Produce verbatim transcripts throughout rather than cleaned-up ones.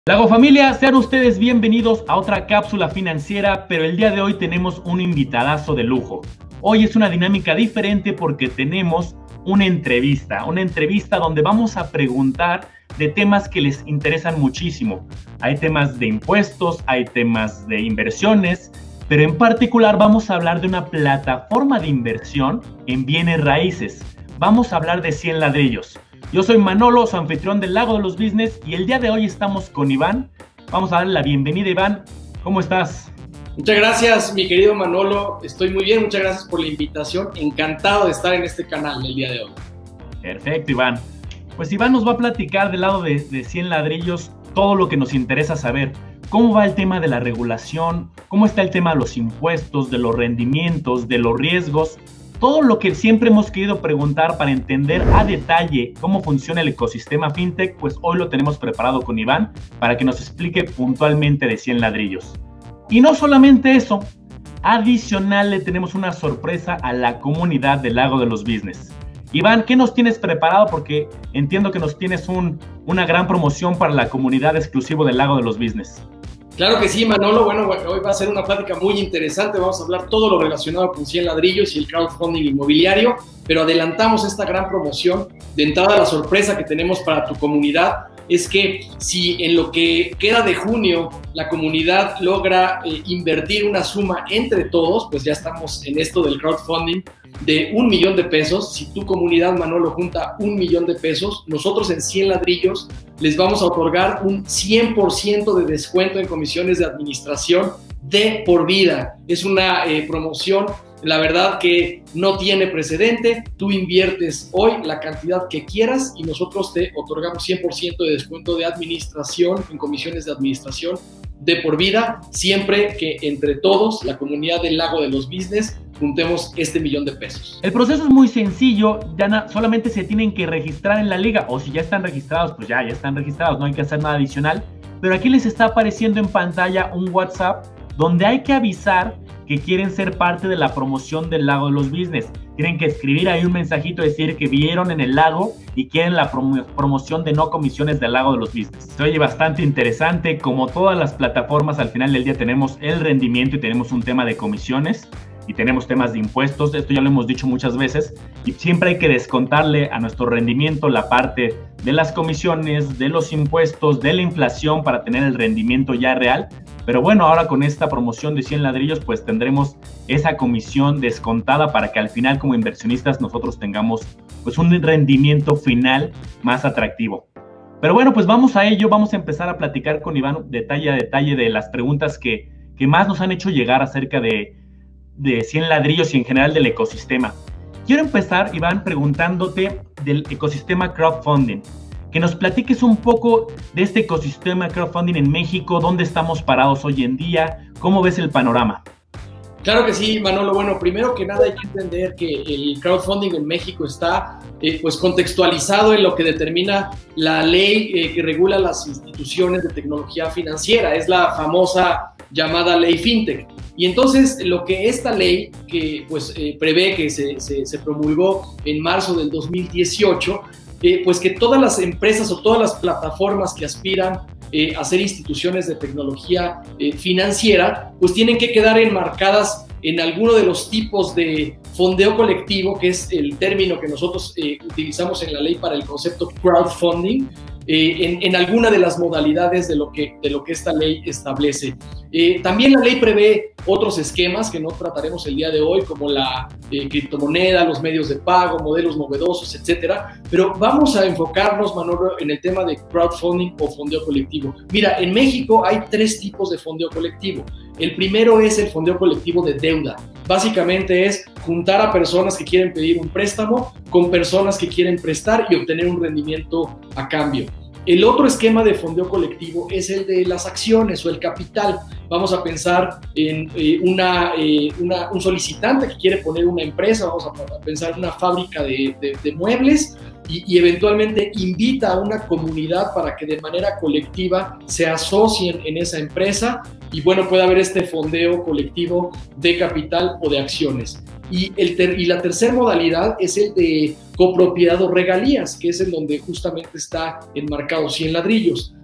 Lago Familia, sean ustedes bienvenidos a otra cápsula financiera, pero el día de hoy tenemos un invitadazo de lujo. Hoy es una dinámica diferente porque tenemos una entrevista, una entrevista donde vamos a preguntar de temas que les interesan muchísimo. Hay temas de impuestos, hay temas de inversiones, pero en particular vamos a hablar de una plataforma de inversión en bienes raíces. Vamos a hablar de cien ladrillos. Yo soy Manolo, su anfitrión del Lago de los Business, y el día de hoy estamos con Iván. Vamos a darle la bienvenida, Iván. ¿Cómo estás? Muchas gracias, mi querido Manolo. Estoy muy bien, muchas gracias por la invitación. Encantado de estar en este canal el día de hoy. Perfecto, Iván. Pues Iván nos va a platicar del lado de, de cien ladrillos todo lo que nos interesa saber. ¿Cómo va el tema de la regulación? ¿Cómo está el tema de los impuestos, de los rendimientos, de los riesgos? Todo lo que siempre hemos querido preguntar para entender a detalle cómo funciona el ecosistema fintech, pues hoy lo tenemos preparado con Iván para que nos explique puntualmente de cien ladrillos. Y no solamente eso, adicional le tenemos una sorpresa a la comunidad del Lago de los Business. Iván, ¿qué nos tienes preparado? Porque entiendo que nos tienes un, una gran promoción para la comunidad exclusivo del Lago de los Business. Claro que sí, Manolo. Bueno, hoy va a ser una plática muy interesante. Vamos a hablar todo lo relacionado con cien ladrillos y el crowdfunding inmobiliario, pero adelantamos esta gran promoción. De entrada, la sorpresa que tenemos para tu comunidad es que si en lo que queda de junio la comunidad logra eh, invertir una suma entre todos, pues ya estamos en esto del crowdfunding de un millón de pesos. Si tu comunidad, Manolo, junta un millón de pesos, nosotros en cien ladrillos les vamos a otorgar un cien por ciento de descuento en comisiones de administración de por vida. Es una eh, promoción, la verdad, que no tiene precedente. Tú inviertes hoy la cantidad que quieras y nosotros te otorgamos cien por ciento de descuento de administración en comisiones de administración de por vida, siempre que entre todos, la comunidad del Lago de los Business, juntemos este millón de pesos. El proceso es muy sencillo, ya na, solamente se tienen que registrar en la liga, o si ya están registrados, pues ya, ya están registrados, no hay que hacer nada adicional, pero aquí les está apareciendo en pantalla un WhatsApp donde hay que avisar que quieren ser parte de la promoción del Lago de los Business. Tienen que escribir ahí un mensajito, decir que vieron en el Lago y quieren la prom promoción de no comisiones del Lago de los Business. Se oye bastante interesante. Como todas las plataformas, al final del día tenemos el rendimiento y tenemos un tema de comisiones y tenemos temas de impuestos. Esto ya lo hemos dicho muchas veces y siempre hay que descontarle a nuestro rendimiento la parte de las comisiones, de los impuestos, de la inflación para tener el rendimiento ya real. Pero bueno, ahora con esta promoción de cien ladrillos, pues tendremos esa comisión descontada para que al final, como inversionistas, nosotros tengamos pues un rendimiento final más atractivo. Pero bueno, pues vamos a ello. Vamos a empezar a platicar con Iván detalle a detalle de las preguntas que, que más nos han hecho llegar acerca de, de cien ladrillos y en general del ecosistema. Quiero empezar, Iván, preguntándote del ecosistema crowdfunding. Que nos platiques un poco de este ecosistema crowdfunding en México, dónde estamos parados hoy en día, cómo ves el panorama. Claro que sí, Manolo. Bueno, primero que nada hay que entender que el crowdfunding en México está eh, pues contextualizado en lo que determina la ley eh, que regula las instituciones de tecnología financiera. Es la famosa llamada ley fintech. Y entonces lo que esta ley que pues eh, prevé, que se, se, se promulgó en marzo del dos mil dieciocho, Eh, pues que todas las empresas o todas las plataformas que aspiran eh, a ser instituciones de tecnología eh, financiera, pues tienen que quedar enmarcadas en alguno de los tipos de fondeo colectivo, que es el término que nosotros eh, utilizamos en la ley para el concepto crowdfunding, eh, en, en alguna de las modalidades de lo que, de lo que esta ley establece. Eh, también la ley prevé otros esquemas que no trataremos el día de hoy, como la eh, criptomoneda, los medios de pago, modelos novedosos, etcétera. Pero vamos a enfocarnos, Manolo, en el tema de crowdfunding o fondeo colectivo. Mira, en México hay tres tipos de fondeo colectivo. El primero es el fondeo colectivo de deuda. Básicamente es juntar a personas que quieren pedir un préstamo con personas que quieren prestar y obtener un rendimiento a cambio. El otro esquema de fondeo colectivo es el de las acciones o el capital. Vamos a pensar en eh, una, eh, una, un solicitante que quiere poner una empresa, vamos a pensar en una fábrica de, de, de muebles y, y eventualmente invita a una comunidad para que de manera colectiva se asocien en esa empresa y bueno, puede haber este fondeo colectivo de capital o de acciones. Y, el ter y la tercera modalidad es el de copropiedad o regalías, que es en donde justamente está enmarcado cien ladrillos.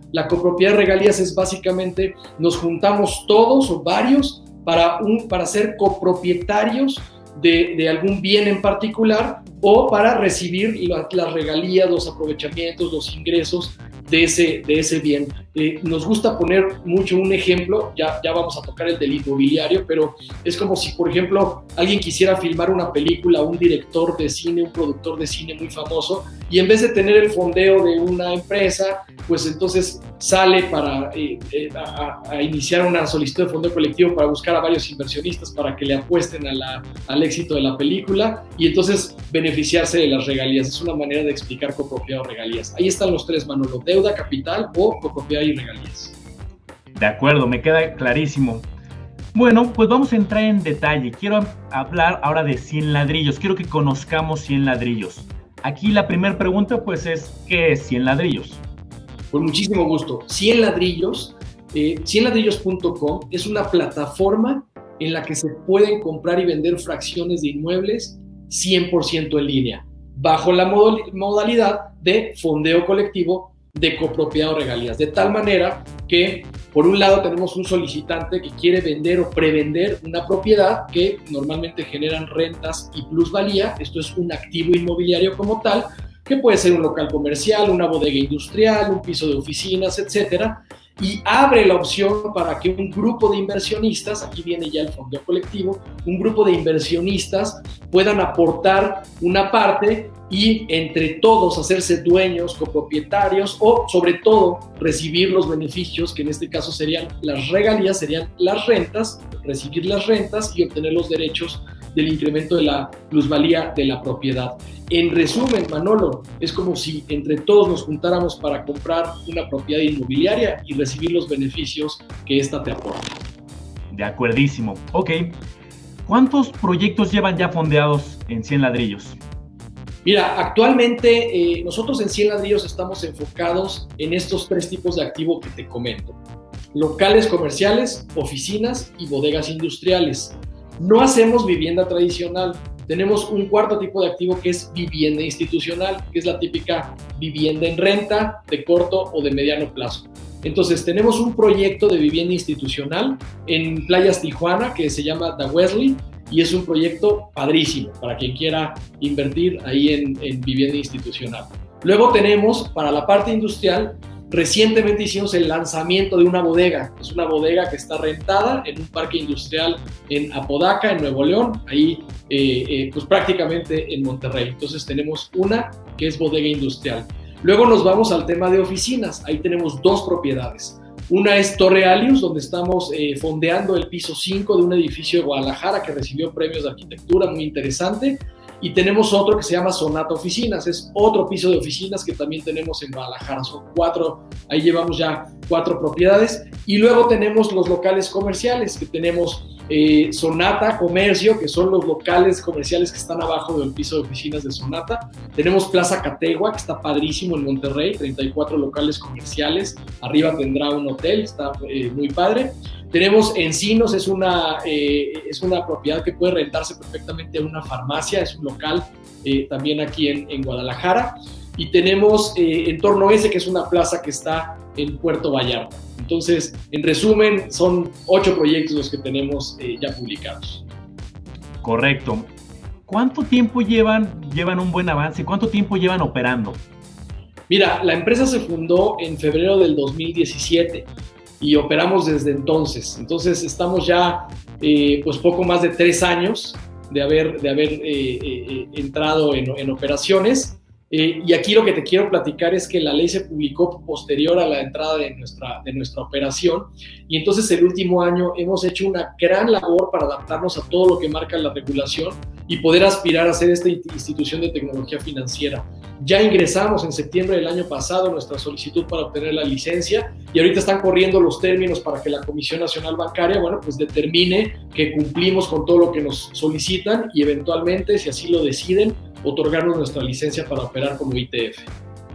La copropiedad de regalías es básicamente, nos juntamos todos o varios para, un, para ser copropietarios de, de algún bien en particular o para recibir la, las regalías, los aprovechamientos, los ingresos de ese, de ese bien. Eh, nos gusta poner mucho un ejemplo, ya, ya vamos a tocar el del inmobiliario, pero es como si, por ejemplo, alguien quisiera filmar una película, un director de cine, un productor de cine muy famoso, y en vez de tener el fondeo de una empresa, pues entonces sale para eh, eh, a, a iniciar una solicitud de fondeo colectivo para buscar a varios inversionistas para que le apuesten a la, al éxito de la película y entonces beneficiarse de las regalías. Es una manera de explicar copropiedad o regalías. Ahí están los tres, Manolo: deuda, capital o copropiedad y regalías. De acuerdo, me queda clarísimo. Bueno, pues vamos a entrar en detalle. Quiero hablar ahora de cien ladrillos. Quiero que conozcamos cien ladrillos. Aquí la primera pregunta pues es, ¿qué es cien ladrillos? Con muchísimo gusto. cien ladrillos, eh, cien ladrillos punto com es una plataforma en la que se pueden comprar y vender fracciones de inmuebles cien por ciento en línea, bajo la modalidad de fondeo colectivo de copropiedad o regalías, de tal manera que por un lado tenemos un solicitante que quiere vender o prevender una propiedad que normalmente generan rentas y plusvalía. Esto es un activo inmobiliario como tal, que puede ser un local comercial, una bodega industrial, un piso de oficinas, etcétera, y abre la opción para que un grupo de inversionistas, aquí viene ya el fondeo colectivo, un grupo de inversionistas puedan aportar una parte y entre todos hacerse dueños, copropietarios o sobre todo recibir los beneficios, que en este caso serían las regalías, serían las rentas, recibir las rentas y obtener los derechos del incremento de la plusvalía de la propiedad. En resumen, Manolo, es como si entre todos nos juntáramos para comprar una propiedad inmobiliaria y recibir los beneficios que ésta te aporta. De acuerdísimo. Ok. ¿Cuántos proyectos llevan ya fondeados en cien ladrillos? Mira, actualmente eh, nosotros en cien ladrillos estamos enfocados en estos tres tipos de activo que te comento: locales comerciales, oficinas y bodegas industriales. No hacemos vivienda tradicional. Tenemos un cuarto tipo de activo que es vivienda institucional, que es la típica vivienda en renta de corto o de mediano plazo. Entonces tenemos un proyecto de vivienda institucional en Playas Tijuana que se llama The Wesley y es un proyecto padrísimo para quien quiera invertir ahí en, en vivienda institucional. Luego tenemos para la parte industrial, recientemente hicimos el lanzamiento de una bodega. Es una bodega que está rentada en un parque industrial en Apodaca, en Nuevo León, ahí eh, eh, pues prácticamente en Monterrey. Entonces tenemos una que es bodega industrial. Luego nos vamos al tema de oficinas. Ahí tenemos dos propiedades. Una es Torre Alius, donde estamos eh, fondeando el piso cinco de un edificio de Guadalajara que recibió premios de arquitectura muy interesante. Y tenemos otro que se llama Sonata Oficinas, es otro piso de oficinas que también tenemos en Guadalajara. Son cuatro, ahí llevamos ya cuatro propiedades. Y luego tenemos los locales comerciales, que tenemos eh, Sonata Comercio, que son los locales comerciales que están abajo del piso de oficinas de Sonata. Tenemos Plaza Categua, que está padrísimo en Monterrey, treinta y cuatro locales comerciales. Arriba tendrá un hotel, está eh, muy padre. Tenemos Encinos, es una, eh, es una propiedad que puede rentarse perfectamente a una farmacia, es un local eh, también aquí en, en Guadalajara. Y tenemos eh, Entorno S, que es una plaza que está en Puerto Vallarta. Entonces, en resumen, son ocho proyectos los que tenemos eh, ya publicados. Correcto. ¿Cuánto tiempo llevan, llevan un buen avance? ¿Cuánto tiempo llevan operando? Mira, la empresa se fundó en febrero del dos mil diecisiete. Y operamos desde entonces. Entonces estamos ya eh, pues poco más de tres años de haber, de haber eh, eh, entrado en, en operaciones. Eh, y aquí lo que te quiero platicar es que la ley se publicó posterior a la entrada de nuestra, de nuestra operación. Y entonces el último año hemos hecho una gran labor para adaptarnos a todo lo que marca la regulación y poder aspirar a ser esta institución de tecnología financiera. Ya ingresamos en septiembre del año pasado nuestra solicitud para obtener la licencia y ahorita están corriendo los términos para que la Comisión Nacional Bancaria, bueno, pues determine que cumplimos con todo lo que nos solicitan y eventualmente, si así lo deciden, otorgarnos nuestra licencia para operar como I T F.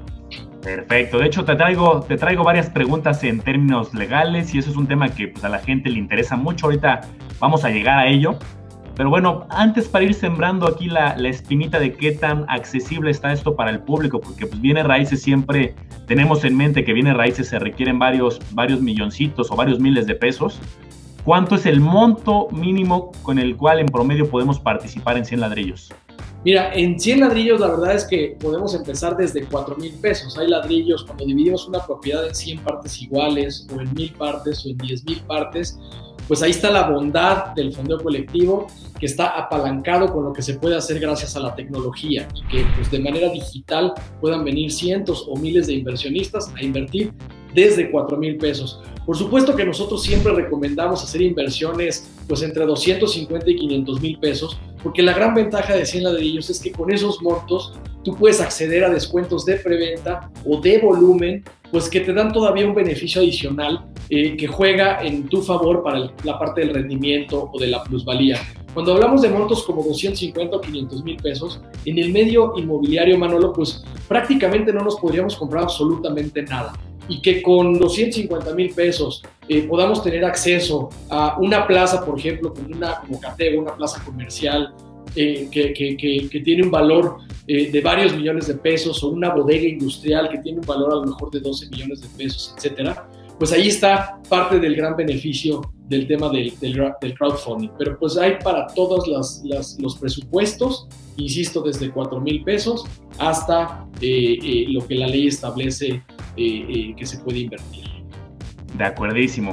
Perfecto. De hecho, te traigo, te traigo varias preguntas en términos legales y eso es un tema que pues, a la gente le interesa mucho. Ahorita vamos a llegar a ello. Pero bueno, antes para ir sembrando aquí la, la espinita de qué tan accesible está esto para el público, porque pues bienes raíces siempre tenemos en mente que bienes raíces se requieren varios, varios milloncitos o varios miles de pesos. ¿Cuánto es el monto mínimo con el cual en promedio podemos participar en cien ladrillos? Mira, en cien ladrillos la verdad es que podemos empezar desde cuatro mil pesos. Hay ladrillos, cuando dividimos una propiedad en cien partes iguales, o en mil partes, o en diez mil partes, pues ahí está la bondad del fondeo colectivo, que está apalancado con lo que se puede hacer gracias a la tecnología, y que pues de manera digital puedan venir cientos o miles de inversionistas a invertir desde cuatro mil pesos. Por supuesto que nosotros siempre recomendamos hacer inversiones pues entre doscientos cincuenta y quinientos mil pesos, porque la gran ventaja de cien ladrillos es que con esos montos tú puedes acceder a descuentos de preventa o de volumen, pues que te dan todavía un beneficio adicional eh, que juega en tu favor para el, la parte del rendimiento o de la plusvalía. Cuando hablamos de montos como doscientos cincuenta o quinientos mil pesos, en el medio inmobiliario, Manolo, pues prácticamente no nos podríamos comprar absolutamente nada. Y que con doscientos cincuenta mil pesos eh, podamos tener acceso a una plaza, por ejemplo, como, una, como Catego, una plaza comercial eh, que, que, que, que tiene un valor eh, de varios millones de pesos, o una bodega industrial que tiene un valor a lo mejor de doce millones de pesos, etcétera, pues ahí está parte del gran beneficio del tema del, del, del crowdfunding. Pero pues hay para todos las, las, los presupuestos, insisto, desde cuatro mil pesos hasta eh, eh, lo que la ley establece Eh, eh, que se puede invertir. De acuerdísimo.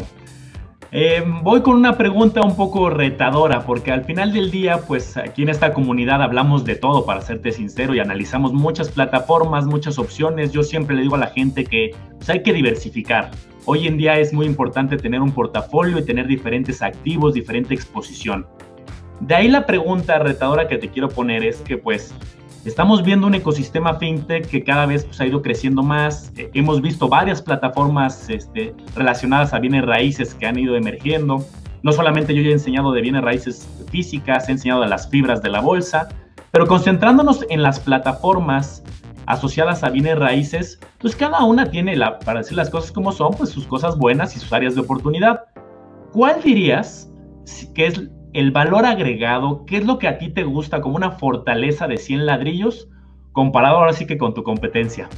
Eh, voy con una pregunta un poco retadora, porque al final del día, pues aquí en esta comunidad hablamos de todo, para serte sincero, y analizamos muchas plataformas, muchas opciones. Yo siempre le digo a la gente que pues, hay que diversificar. Hoy en día es muy importante tener un portafolio y tener diferentes activos, diferente exposición. De ahí la pregunta retadora que te quiero poner es que pues estamos viendo un ecosistema fintech que cada vez pues, ha ido creciendo más. Eh, hemos visto varias plataformas este, relacionadas a bienes raíces que han ido emergiendo. No solamente yo ya he enseñado de bienes raíces físicas, he enseñado de las fibras de la bolsa, pero concentrándonos en las plataformas asociadas a bienes raíces, pues cada una tiene, la, para decir las cosas como son, pues sus cosas buenas y sus áreas de oportunidad. ¿Cuál dirías que es el valor agregado? ¿Qué es lo que a ti te gusta como una fortaleza de cien ladrillos comparado ahora sí que con tu competencia?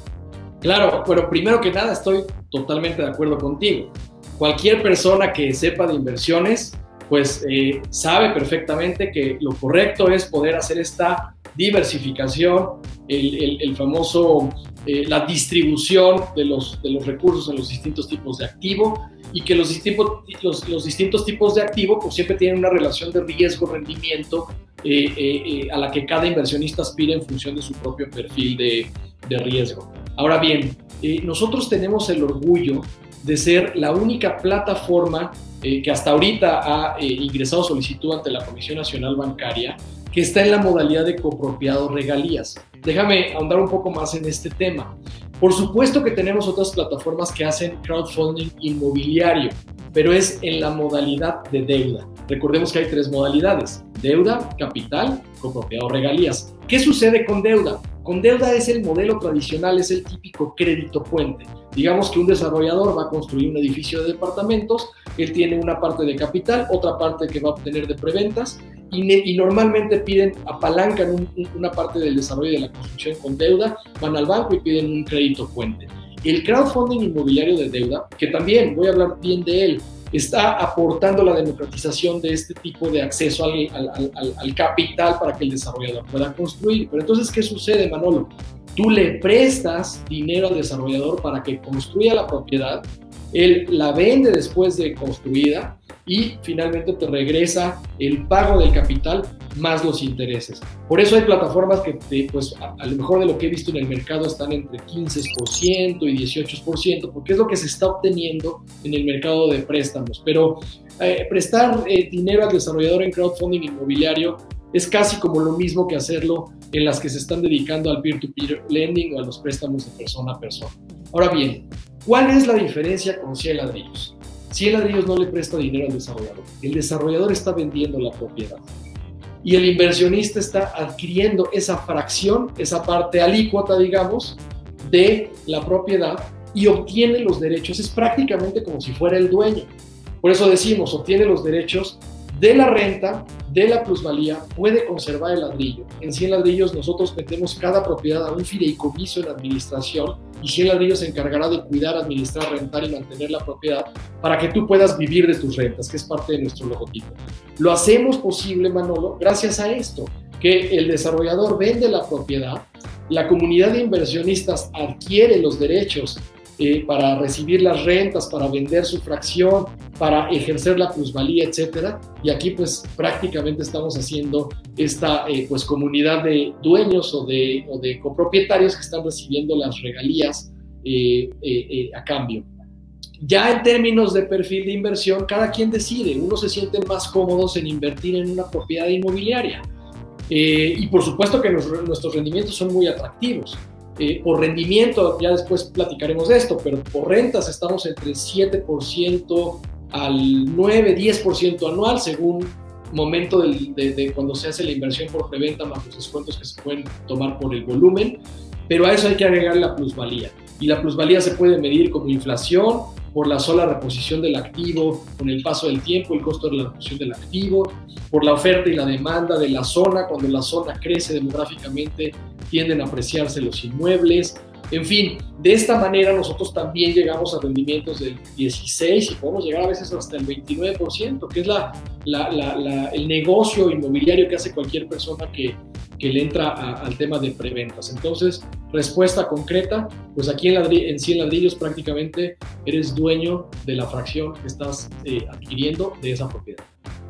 Claro, pero primero que nada estoy totalmente de acuerdo contigo. Cualquier persona que sepa de inversiones, pues eh, sabe perfectamente que lo correcto es poder hacer esta diversificación, el, el, el famoso, eh, la distribución de los, de los recursos en los distintos tipos de activo, y que los distintos, los, los distintos tipos de activo pues siempre tienen una relación de riesgo-rendimiento eh, eh, eh, a la que cada inversionista aspira en función de su propio perfil de, de riesgo. Ahora bien, eh, nosotros tenemos el orgullo de ser la única plataforma eh, que hasta ahorita ha eh, ingresado solicitud ante la Comisión Nacional Bancaria, que está en la modalidad de copropiado regalías. Déjame ahondar un poco más en este tema. Por supuesto que tenemos otras plataformas que hacen crowdfunding inmobiliario, pero es en la modalidad de deuda. Recordemos que hay tres modalidades: deuda, capital, copropiado regalías. ¿Qué sucede con deuda? Con deuda es el modelo tradicional, es el típico crédito puente. Digamos que un desarrollador va a construir un edificio de departamentos, él tiene una parte de capital, otra parte que va a obtener de preventas, y, ne- y normalmente piden, apalancan un, un, una parte del desarrollo de la construcción con deuda, van al banco y piden un crédito puente. El crowdfunding inmobiliario de deuda, que también voy a hablar bien de él, está aportando la democratización de este tipo de acceso al, al, al, al capital para que el desarrollador pueda construir. Pero entonces, ¿qué sucede, Manolo? Tú le prestas dinero al desarrollador para que construya la propiedad, él la vende después de construida y finalmente te regresa el pago del capital más los intereses. Por eso hay plataformas que, te, pues, a, a lo mejor de lo que he visto en el mercado están entre quince por ciento y dieciocho por ciento, porque es lo que se está obteniendo en el mercado de préstamos. Pero eh, prestar eh, dinero al desarrollador en crowdfunding inmobiliario es casi como lo mismo que hacerlo en las que se están dedicando al peer-to-peer lending o a los préstamos de persona a persona. Ahora bien, ¿cuál es la diferencia con cien ladrillos? cien ladrillos no le presta dinero al desarrollador. El desarrollador está vendiendo la propiedad y el inversionista está adquiriendo esa fracción, esa parte alícuota, digamos, de la propiedad y obtiene los derechos. Es prácticamente como si fuera el dueño. Por eso decimos, obtiene los derechos de la renta, de la plusvalía, puede conservar el ladrillo. En cien ladrillos nosotros metemos cada propiedad a un fideicomiso en administración y cien ladrillos se encargará de cuidar, administrar, rentar y mantener la propiedad para que tú puedas vivir de tus rentas, que es parte de nuestro logotipo. Lo hacemos posible, Manolo, gracias a esto, que el desarrollador vende la propiedad, la comunidad de inversionistas adquiere los derechos Eh, para recibir las rentas, para vender su fracción, para ejercer la plusvalía, etcétera. Y aquí pues prácticamente estamos haciendo esta eh, pues comunidad de dueños o de, o de copropietarios que están recibiendo las regalías eh, eh, eh, a cambio. Ya en términos de perfil de inversión, cada quien decide. Unos se sienten más cómodos en invertir en una propiedad inmobiliaria. Eh, y por supuesto que nos, nuestros rendimientos son muy atractivos. Eh, por rendimiento, ya después platicaremos de esto, pero por rentas estamos entre siete por ciento al nueve, diez por ciento anual, según momento del, de, de cuando se hace la inversión por preventa, más los descuentos que se pueden tomar por el volumen, pero a eso hay que agregar la plusvalía. Y la plusvalía se puede medir como inflación, por la sola reposición del activo, con el paso del tiempo, el costo de la reposición del activo, por la oferta y la demanda de la zona, cuando la zona crece demográficamente, tienden a apreciarse los inmuebles. En fin, de esta manera nosotros también llegamos a rendimientos del dieciséis por ciento y podemos llegar a veces hasta el veintinueve por ciento, que es la, la, la, la, el negocio inmobiliario que hace cualquier persona que, que le entra a, al tema de preventas. Entonces, respuesta concreta, pues aquí en, ladri en cien ladrillos prácticamente eres dueño de la fracción que estás eh, adquiriendo de esa propiedad.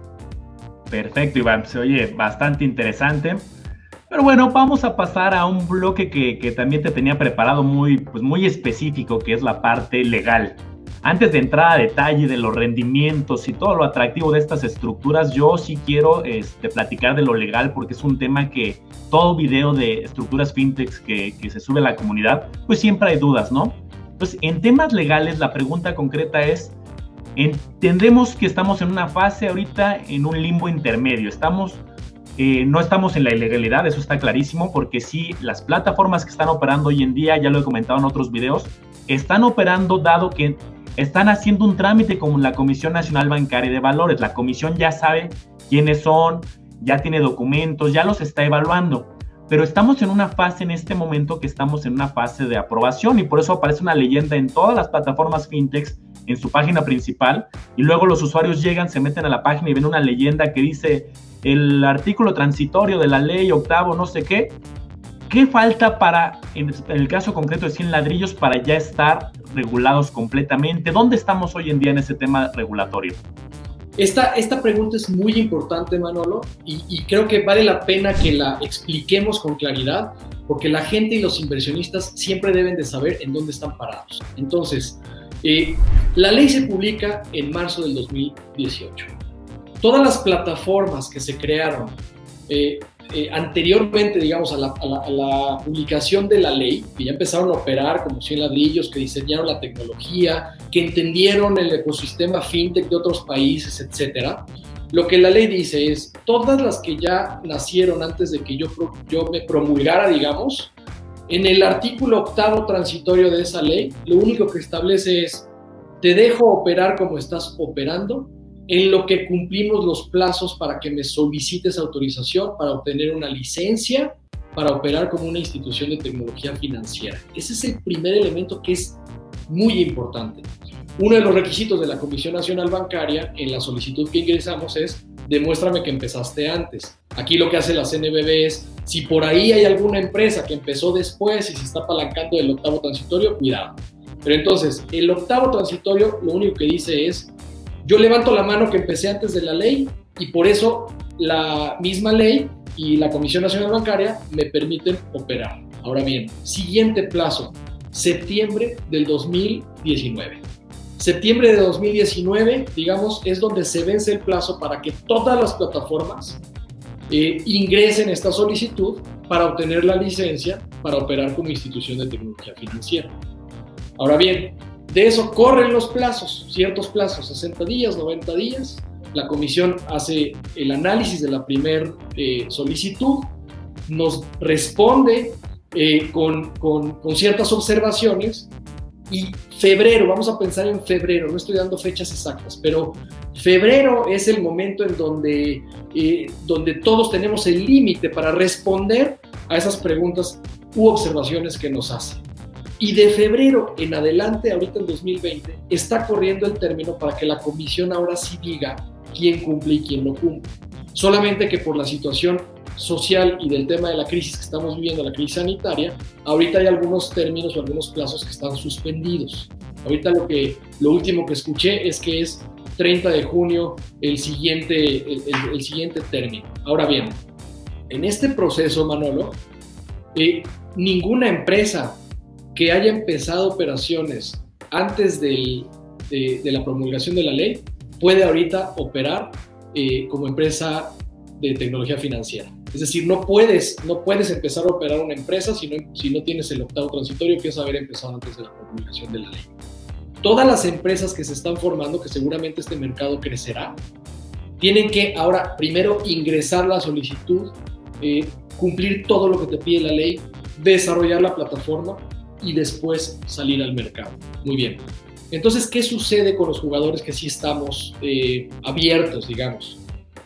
Perfecto, Iván, se oye bastante interesante. Pero bueno, vamos a pasar a un bloque que, que también te tenía preparado muy, pues muy específico, que es la parte legal. Antes de entrar a detalle de los rendimientos y todo lo atractivo de estas estructuras, yo sí quiero este, platicar de lo legal, porque es un tema que todo video de estructuras fintechs que, que se sube a la comunidad, pues siempre hay dudas, ¿no? Entonces, en temas legales, la pregunta concreta es, entendemos que estamos en una fase ahorita en un limbo intermedio, estamos... Eh, no estamos en la ilegalidad, eso está clarísimo, porque sí, las plataformas que están operando hoy en día, ya lo he comentado en otros videos, están operando dado que están haciendo un trámite con la Comisión Nacional Bancaria de Valores. La comisión ya sabe quiénes son, ya tiene documentos, ya los está evaluando. Pero estamos en una fase en este momento que estamos en una fase de aprobación y por eso aparece una leyenda en todas las plataformas fintechs en su página principal y luego los usuarios llegan, se meten a la página y ven una leyenda que dice el artículo transitorio de la ley octavo no sé qué. ¿Qué falta para, en el caso concreto de cien ladrillos, para ya estar regulados completamente? ¿Dónde estamos hoy en día en ese tema regulatorio? Esta, esta pregunta es muy importante, Manolo, y, y creo que vale la pena que la expliquemos con claridad, porque la gente y los inversionistas siempre deben de saber en dónde están parados. Entonces, eh, la ley se publica en marzo del dos mil dieciocho. Todas las plataformas que se crearon eh, eh, anteriormente, digamos, a la, a, la, a la publicación de la ley, que ya empezaron a operar como cien ladrillos, que diseñaron la tecnología, que entendieron el ecosistema fintech de otros países, etcétera, lo que la ley dice es, todas las que ya nacieron antes de que yo, yo me promulgara, digamos, en el artículo octavo transitorio de esa ley, lo único que establece es, te dejo operar como estás operando, en lo que cumplimos los plazos para que me solicites autorización para obtener una licencia para operar como una institución de tecnología financiera. Ese es el primer elemento que es muy importante. Uno de los requisitos de la Comisión Nacional Bancaria en la solicitud que ingresamos es demuéstrame que empezaste antes. Aquí lo que hace la C N B V es, si por ahí hay alguna empresa que empezó después y se está apalancando del octavo transitorio, cuidado. Pero entonces, el octavo transitorio lo único que dice es, yo levanto la mano que empecé antes de la ley y por eso la misma ley y la Comisión Nacional Bancaria me permiten operar. Ahora bien, siguiente plazo, septiembre del dos mil diecinueve. Septiembre de dos mil diecinueve, digamos, es donde se vence el plazo para que todas las plataformas eh, ingresen esta solicitud para obtener la licencia para operar como institución de tecnología financiera. Ahora bien, de eso corren los plazos, ciertos plazos, sesenta días, noventa días. La comisión hace el análisis de la primer eh, solicitud, nos responde eh, con, con, con ciertas observaciones Y febrero, vamos a pensar en febrero, no estoy dando fechas exactas, pero febrero es el momento en donde, eh, donde todos tenemos el límite para responder a esas preguntas u observaciones que nos hacen. Y de febrero en adelante, ahorita en dos mil veinte, está corriendo el término para que la comisión ahora sí diga quién cumple y quién no cumple. Solamente que por la situación social y del tema de la crisis que estamos viviendo, la crisis sanitaria, ahorita hay algunos términos o algunos plazos que están suspendidos. Ahorita lo, que, lo último que escuché es que es treinta de junio el siguiente, el, el, el siguiente término. Ahora bien, en este proceso, Manolo, eh, ninguna empresa que haya empezado operaciones antes del, de, de la promulgación de la ley puede ahorita operar eh, como empresa de tecnología financiera. Es decir, no puedes, no puedes empezar a operar una empresa si no, si no tienes el octavo transitorio que es haber empezado antes de la promulgación de la ley. Todas las empresas que se están formando, que seguramente este mercado crecerá, tienen que ahora primero ingresar la solicitud, eh, cumplir todo lo que te pide la ley, desarrollar la plataforma y después salir al mercado. Muy bien. Entonces, ¿qué sucede con los jugadores que sí estamos eh, abiertos, digamos?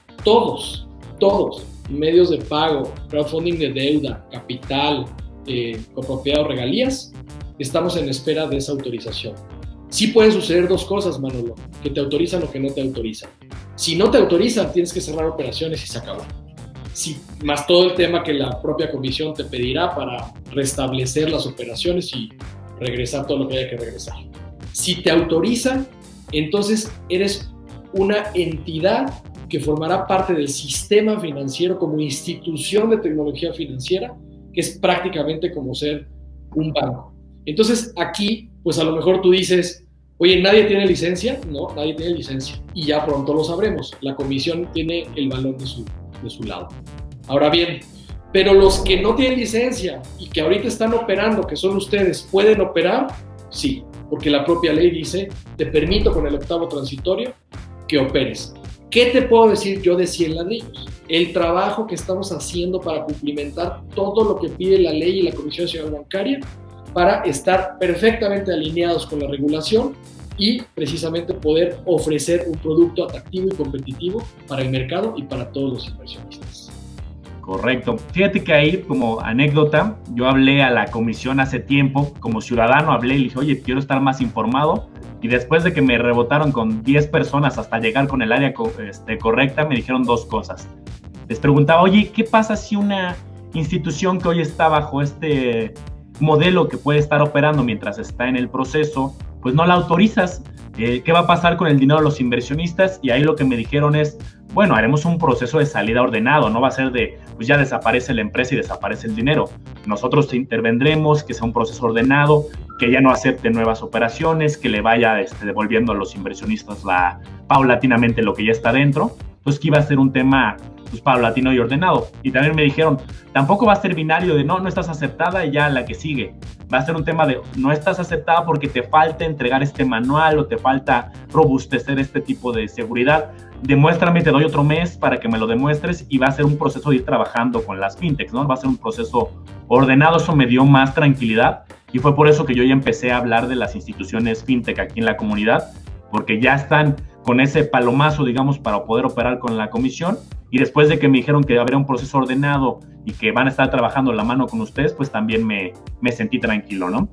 Todos, todos, medios de pago, crowdfunding de deuda, capital, eh, copropiedad o regalías, estamos en espera de esa autorización. Sí pueden suceder dos cosas, Manolo, que te autorizan o que no te autorizan. Si no te autorizan, tienes que cerrar operaciones y se acabó. Sí, más todo el tema que la propia comisión te pedirá para restablecer las operaciones y regresar todo lo que haya que regresar. Si te autorizan, entonces eres una entidad que formará parte del sistema financiero como institución de tecnología financiera, que es prácticamente como ser un banco. Entonces aquí, pues a lo mejor tú dices, oye, ¿nadie tiene licencia? No, nadie tiene licencia. Y ya pronto lo sabremos. La comisión tiene el balón de su, de su lado. Ahora bien, pero los que no tienen licencia y que ahorita están operando, que son ustedes, ¿pueden operar? Sí, porque la propia ley dice, te permito con el octavo transitorio que operes. ¿Qué te puedo decir yo de cien ladrillos? El trabajo que estamos haciendo para cumplimentar todo lo que pide la ley y la Comisión Nacional Bancaria para estar perfectamente alineados con la regulación y precisamente poder ofrecer un producto atractivo y competitivo para el mercado y para todos los inversionistas. Correcto. Fíjate que ahí, como anécdota, yo hablé a la comisión hace tiempo, como ciudadano hablé y le dije, oye, quiero estar más informado, y después de que me rebotaron con diez personas hasta llegar con el área este, correcta, me dijeron dos cosas. Les preguntaba, oye, ¿qué pasa si una institución que hoy está bajo este modelo que puede estar operando mientras está en el proceso, pues no la autorizas? Eh, ¿Qué va a pasar con el dinero de los inversionistas? Y ahí lo que me dijeron es, bueno, haremos un proceso de salida ordenado, no va a ser de, pues ya desaparece la empresa y desaparece el dinero. Nosotros intervendremos, que sea un proceso ordenado, que ya no acepte nuevas operaciones, que le vaya este, devolviendo a los inversionistas la, paulatinamente lo que ya está dentro. Entonces, que iba a ser un tema pues, paulatino y ordenado. Y también me dijeron, tampoco va a ser binario de no, no estás aceptada y ya la que sigue. Va a ser un tema de no estás aceptada porque te falta entregar este manual o te falta robustecer este tipo de seguridad. Demuéstrame, te doy otro mes para que me lo demuestres, y va a ser un proceso de ir trabajando con las fintechs, ¿no? Va a ser un proceso ordenado. Eso me dio más tranquilidad y fue por eso que yo ya empecé a hablar de las instituciones fintech aquí en la comunidad, porque ya están con ese palomazo, digamos, para poder operar con la comisión. Y después de que me dijeron que habría un proceso ordenado y que van a estar trabajando la mano con ustedes, pues también me, me sentí tranquilo, ¿no?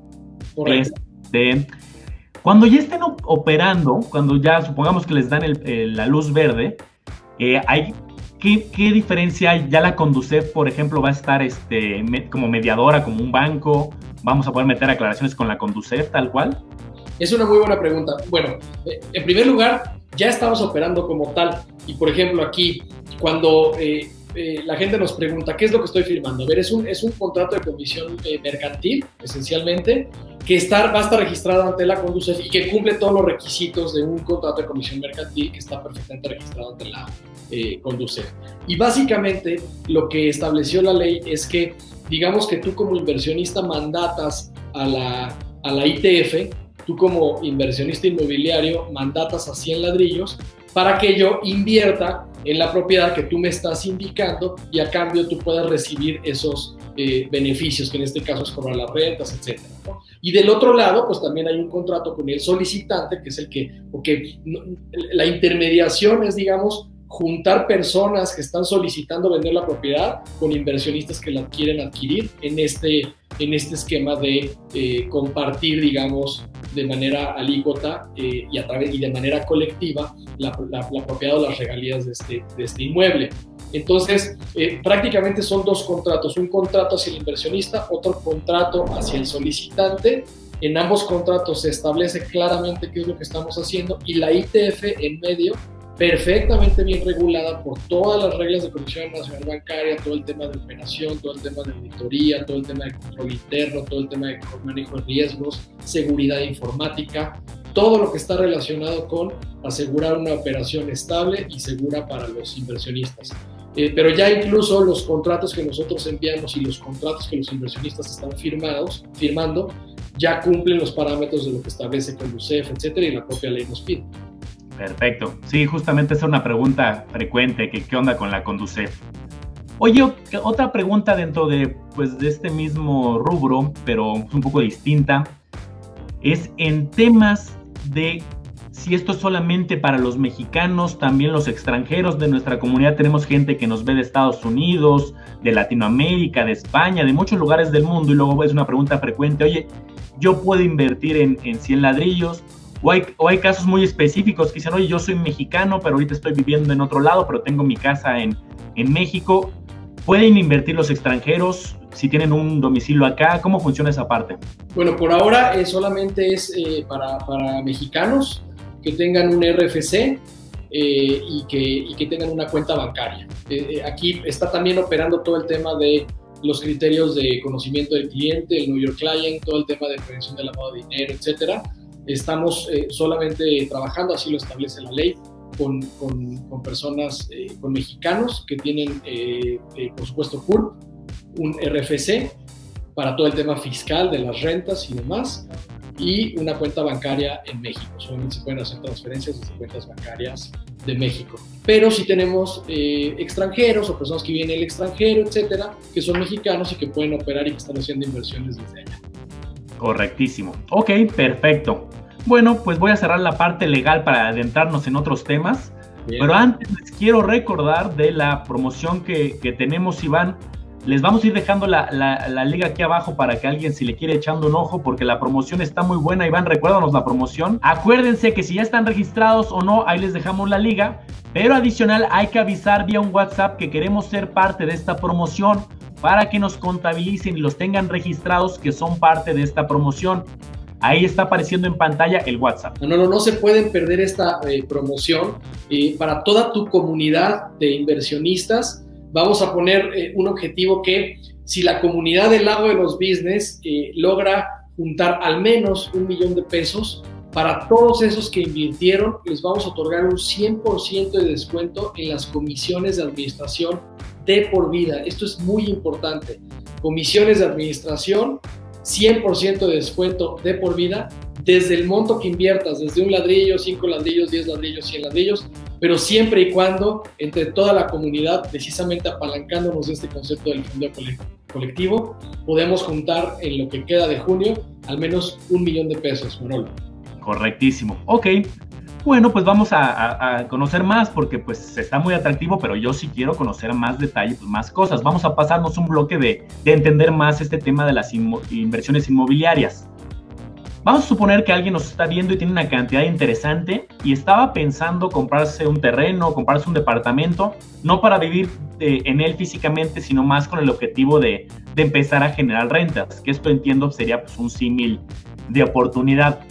Este, cuando ya estén operando, cuando ya supongamos que les dan el, el, la luz verde, eh, hay, ¿qué, ¿qué diferencia hay? Ya la Conducef, por ejemplo, va a estar este, me, como mediadora, como un banco. ¿Vamos a poder meter aclaraciones con la Conducef tal cual? Es una muy buena pregunta. Bueno, eh, en primer lugar, ya estamos operando como tal. Y por ejemplo, aquí, cuando eh, eh, la gente nos pregunta, ¿qué es lo que estoy firmando? A ver, es un, es un contrato de comisión eh, mercantil, esencialmente, que está, va a estar registrado ante la Conducef y que cumple todos los requisitos de un contrato de comisión mercantil que está perfectamente registrado ante la eh, Conducef. Y básicamente, lo que estableció la ley es que, digamos que tú como inversionista mandatas a la, a la I T F, tú como inversionista inmobiliario mandatas a cien ladrillos para que yo invierta en la propiedad que tú me estás indicando y a cambio tú puedas recibir esos eh, beneficios, que en este caso es cobrar las rentas, etcétera, ¿no? Y del otro lado, pues también hay un contrato con el solicitante, que es el que, porque la intermediación es, digamos, juntar personas que están solicitando vender la propiedad con inversionistas que la quieren adquirir en este, en este esquema de eh, compartir, digamos, de manera alícuota eh, y, a través, y de manera colectiva la, la, la propiedad o las regalías de este, de este inmueble. Entonces, eh, prácticamente son dos contratos, un contrato hacia el inversionista, otro contrato hacia el solicitante. En ambos contratos se establece claramente qué es lo que estamos haciendo y la I T F en medio, perfectamente bien regulada por todas las reglas de Comisión Nacional Bancaria, todo el tema de operación, todo el tema de auditoría, todo el tema de control interno, todo el tema de manejo de riesgos, seguridad informática, todo lo que está relacionado con asegurar una operación estable y segura para los inversionistas. Eh, pero ya incluso los contratos que nosotros enviamos y los contratos que los inversionistas están firmados, firmando ya cumplen los parámetros de lo que establece Conducef, etcétera, y la propia ley nos pide. Perfecto. Sí, justamente esa es una pregunta frecuente, que qué onda con la Conducef. Oye, otra pregunta dentro de, pues, de este mismo rubro, pero un poco distinta, es en temas de si esto es solamente para los mexicanos, también los extranjeros de nuestra comunidad. Tenemos gente que nos ve de Estados Unidos, de Latinoamérica, de España, de muchos lugares del mundo, y luego es una pregunta frecuente, oye, ¿yo puedo invertir en, en cien ladrillos? O hay, o hay casos muy específicos que dicen, oye, yo soy mexicano, pero ahorita estoy viviendo en otro lado, pero tengo mi casa en, en México. ¿Pueden invertir los extranjeros si tienen un domicilio acá? ¿Cómo funciona esa parte? Bueno, por ahora eh, solamente es eh, para, para mexicanos que tengan un R F C eh, y, que, y que tengan una cuenta bancaria. Eh, aquí está también operando todo el tema de los criterios de conocimiento del cliente, el Know Your Client, todo el tema de prevención del lavado de dinero, etcétera. Estamos eh, solamente trabajando, así lo establece la ley, con, con, con personas, eh, con mexicanos que tienen, eh, eh, por supuesto, C U R P, un R F C para todo el tema fiscal de las rentas y demás, y una cuenta bancaria en México. Solamente se pueden hacer transferencias desde cuentas bancarias de México. Pero sí tenemos eh, extranjeros o personas que vienen del extranjero, etcétera, que son mexicanos y que pueden operar y que están haciendo inversiones desde allá. Correctísimo. Ok, perfecto. Bueno, pues voy a cerrar la parte legal para adentrarnos en otros temas. Bien. Pero antes les quiero recordar de la promoción que, que tenemos, Iván. Les vamos a ir dejando la, la, la liga aquí abajo para que alguien, si le quiere, echando un ojo, porque la promoción está muy buena. Iván, recuérdanos la promoción. Acuérdense que si ya están registrados o no, ahí les dejamos la liga. Pero adicional, hay que avisar vía un WhatsApp que queremos ser parte de esta promoción para que nos contabilicen y los tengan registrados que son parte de esta promoción. Ahí está apareciendo en pantalla el WhatsApp. No, no, no, no se pueden perder esta eh, promoción. Eh, para toda tu comunidad de inversionistas, vamos a poner eh, un objetivo que si la comunidad del lado de los business eh, logra juntar al menos un millón de pesos, para todos esos que invirtieron, les vamos a otorgar un cien por ciento de descuento en las comisiones de administración de por vida. Esto es muy importante. Comisiones de administración, cien por ciento de descuento de por vida, desde el monto que inviertas, desde un ladrillo, cinco ladrillos, diez ladrillos, cien ladrillos, pero siempre y cuando entre toda la comunidad, precisamente apalancándonos de este concepto del fondo colectivo, podemos juntar en lo que queda de junio al menos un millón de pesos, Manolo. Correctísimo. Ok. Bueno, pues vamos a, a, a conocer más porque pues está muy atractivo, pero yo sí quiero conocer más detalle, pues más cosas. Vamos a pasarnos un bloque de, de entender más este tema de las inmo, inversiones inmobiliarias. Vamos a suponer que alguien nos está viendo y tiene una cantidad interesante y estaba pensando comprarse un terreno, comprarse un departamento, no para vivir de, en él físicamente, sino más con el objetivo de, de empezar a generar rentas, que esto entiendo sería pues un símil de oportunidad.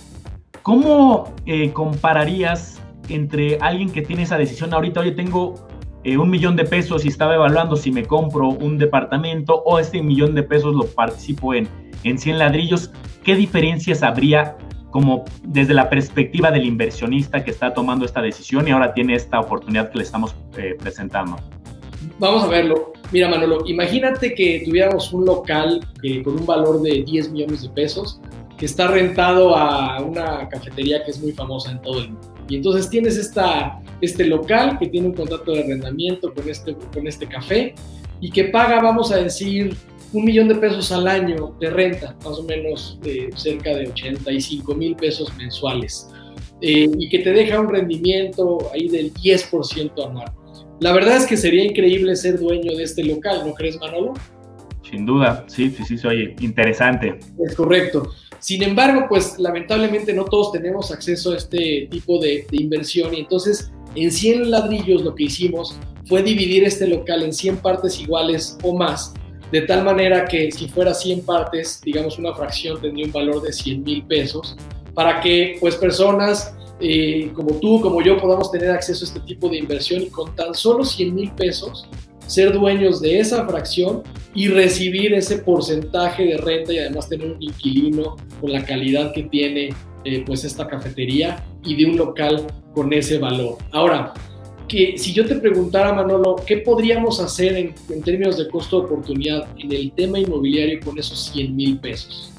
¿Cómo eh, compararías entre alguien que tiene esa decisión ahorita, oye, tengo eh, un millón de pesos y estaba evaluando si me compro un departamento o este millón de pesos lo participo en, en cien ladrillos? ¿Qué diferencias habría como desde la perspectiva del inversionista que está tomando esta decisión y ahora tiene esta oportunidad que le estamos eh, presentando? Vamos a verlo. Mira, Manolo, imagínate que tuviéramos un local eh, con un valor de diez millones de pesos que está rentado a una cafetería que es muy famosa en todo el mundo. Y entonces tienes esta, este local que tiene un contrato de arrendamiento con este, con este café y que paga, vamos a decir, un millón de pesos al año de renta, más o menos eh, cerca de ochenta y cinco mil pesos mensuales, eh, y que te deja un rendimiento ahí del diez por ciento anual. La verdad es que sería increíble ser dueño de este local, ¿no crees, Manolo? Sin duda, sí, sí, sí, oye, interesante. Es correcto. Sin embargo, pues lamentablemente no todos tenemos acceso a este tipo de, de inversión, y entonces en cien ladrillos lo que hicimos fue dividir este local en cien partes iguales o más, de tal manera que si fuera cien partes, digamos una fracción tendría un valor de cien mil pesos, para que pues personas eh, como tú, como yo, podamos tener acceso a este tipo de inversión y con tan solo cien mil pesos ser dueños de esa fracción y recibir ese porcentaje de renta y además tener un inquilino con la calidad que tiene eh, pues esta cafetería y de un local con ese valor. Ahora, que si yo te preguntara, Manolo, ¿qué podríamos hacer en, en términos de costo de oportunidad en el tema inmobiliario con esos cien mil pesos?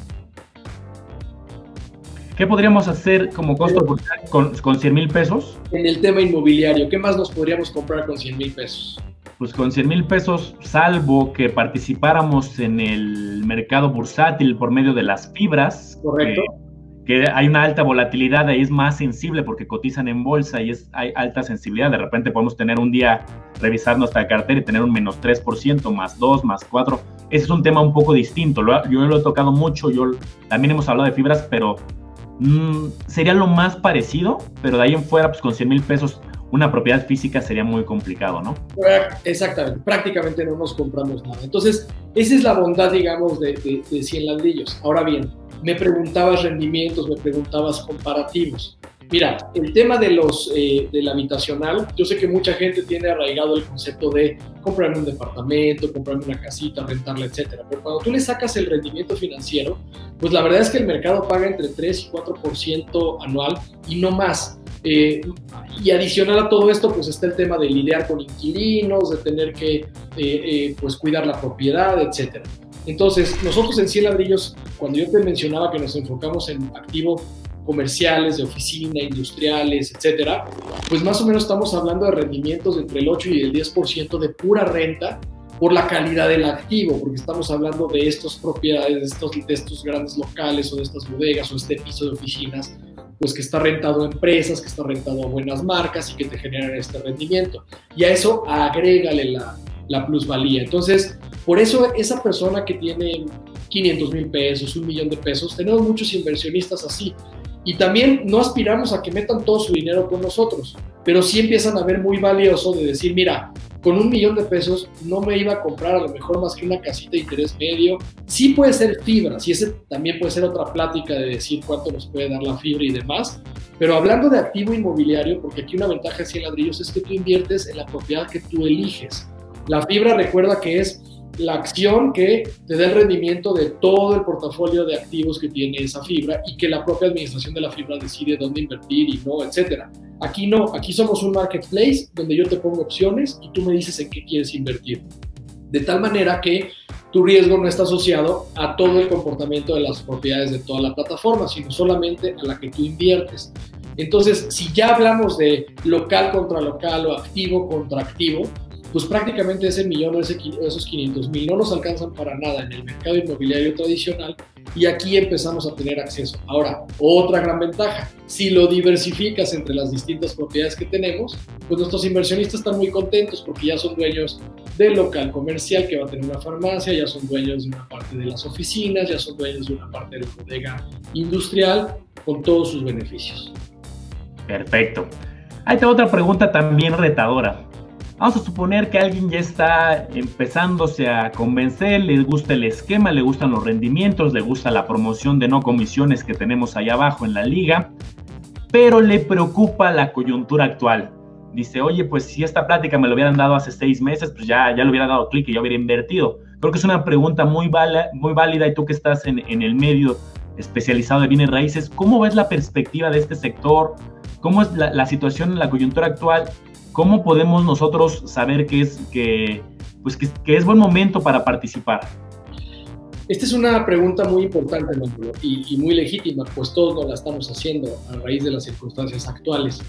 ¿Qué podríamos hacer como costo de oportunidad con, con cien mil pesos? En el tema inmobiliario, ¿qué más nos podríamos comprar con cien mil pesos? Pues con cien mil pesos, salvo que participáramos en el mercado bursátil por medio de las fibras. Correcto. Que, que hay una alta volatilidad, ahí es más sensible porque cotizan en bolsa y es, hay alta sensibilidad. De repente podemos tener un día, revisar nuestra cartera y tener un menos tres por ciento, más dos, más cuatro. Ese es un tema un poco distinto. Lo, yo lo he tocado mucho, yo también hemos hablado de fibras, pero mmm, sería lo más parecido, pero de ahí en fuera, pues con cien mil pesos, una propiedad física sería muy complicado, ¿no? Exactamente, prácticamente no nos compramos nada. Entonces, esa es la bondad, digamos, de, de, de cien ladrillos. Ahora bien, me preguntabas rendimientos, me preguntabas comparativos. Mira, el tema de los, eh, del habitacional, yo sé que mucha gente tiene arraigado el concepto de comprarme un departamento, comprarme una casita, rentarla, etcétera. Pero cuando tú le sacas el rendimiento financiero, pues la verdad es que el mercado paga entre tres y cuatro por ciento anual y no más. Eh, y adicional a todo esto, pues está el tema de lidiar con inquilinos, de tener que eh, eh, pues cuidar la propiedad, etcétera. Entonces, nosotros en cien ladrillos, cuando yo te mencionaba que nos enfocamos en activos comerciales, de oficina, industriales, etcétera, pues más o menos estamos hablando de rendimientos de entre el ocho y el diez por ciento de pura renta por la calidad del activo, porque estamos hablando de estas propiedades, de estos, de estos grandes locales o de estas bodegas o este piso de oficinas, pues que está rentado a empresas, que está rentado a buenas marcas y que te generan este rendimiento. Y a eso agrégale la, la plusvalía. Entonces, por eso esa persona que tiene quinientos mil pesos, un millón de pesos, tenemos muchos inversionistas así. Y también no aspiramos a que metan todo su dinero con nosotros, pero sí empiezan a ver muy valioso de decir, mira, con un millón de pesos no me iba a comprar a lo mejor más que una casita de interés medio. Sí puede ser fibras, y ese también puede ser otra plática de decir cuánto nos puede dar la fibra y demás. Pero hablando de activo inmobiliario, porque aquí una ventaja de cien ladrillos es que tú inviertes en la propiedad que tú eliges. La fibra, recuerda que es la acción que te da el rendimiento de todo el portafolio de activos que tiene esa fibra y que la propia administración de la fibra decide dónde invertir y no, etcétera. Aquí no, aquí somos un marketplace donde yo te pongo opciones y tú me dices en qué quieres invertir. De tal manera que tu riesgo no está asociado a todo el comportamiento de las propiedades de toda la plataforma, sino solamente a la que tú inviertes. Entonces, si ya hablamos de local contra local o activo contra activo, pues prácticamente ese millón o ese, esos quinientos mil no nos alcanzan para nada en el mercado inmobiliario tradicional y aquí empezamos a tener acceso. Ahora, otra gran ventaja, si lo diversificas entre las distintas propiedades que tenemos, pues nuestros inversionistas están muy contentos porque ya son dueños del local comercial que va a tener una farmacia, ya son dueños de una parte de las oficinas, ya son dueños de una parte de la bodega industrial con todos sus beneficios. Perfecto. Ahí tengo otra pregunta también retadora. Vamos a suponer que alguien ya está empezándose a convencer, le gusta el esquema, le gustan los rendimientos, le gusta la promoción de no comisiones que tenemos allá abajo en la liga, pero le preocupa la coyuntura actual. Dice, oye, pues si esta plática me lo hubieran dado hace seis meses, pues ya, ya le hubiera dado clic y yo hubiera invertido. Creo que es una pregunta muy, vala, muy válida y tú que estás en, en el medio especializado de bienes raíces, ¿cómo ves la perspectiva de este sector? ¿Cómo es la, la situación en la coyuntura actual? ¿Cómo podemos nosotros saber que es, que, pues que, que es buen momento para participar? Esta es una pregunta muy importante, Manolo, y, y muy legítima, pues todos nos la estamos haciendo a raíz de las circunstancias actuales.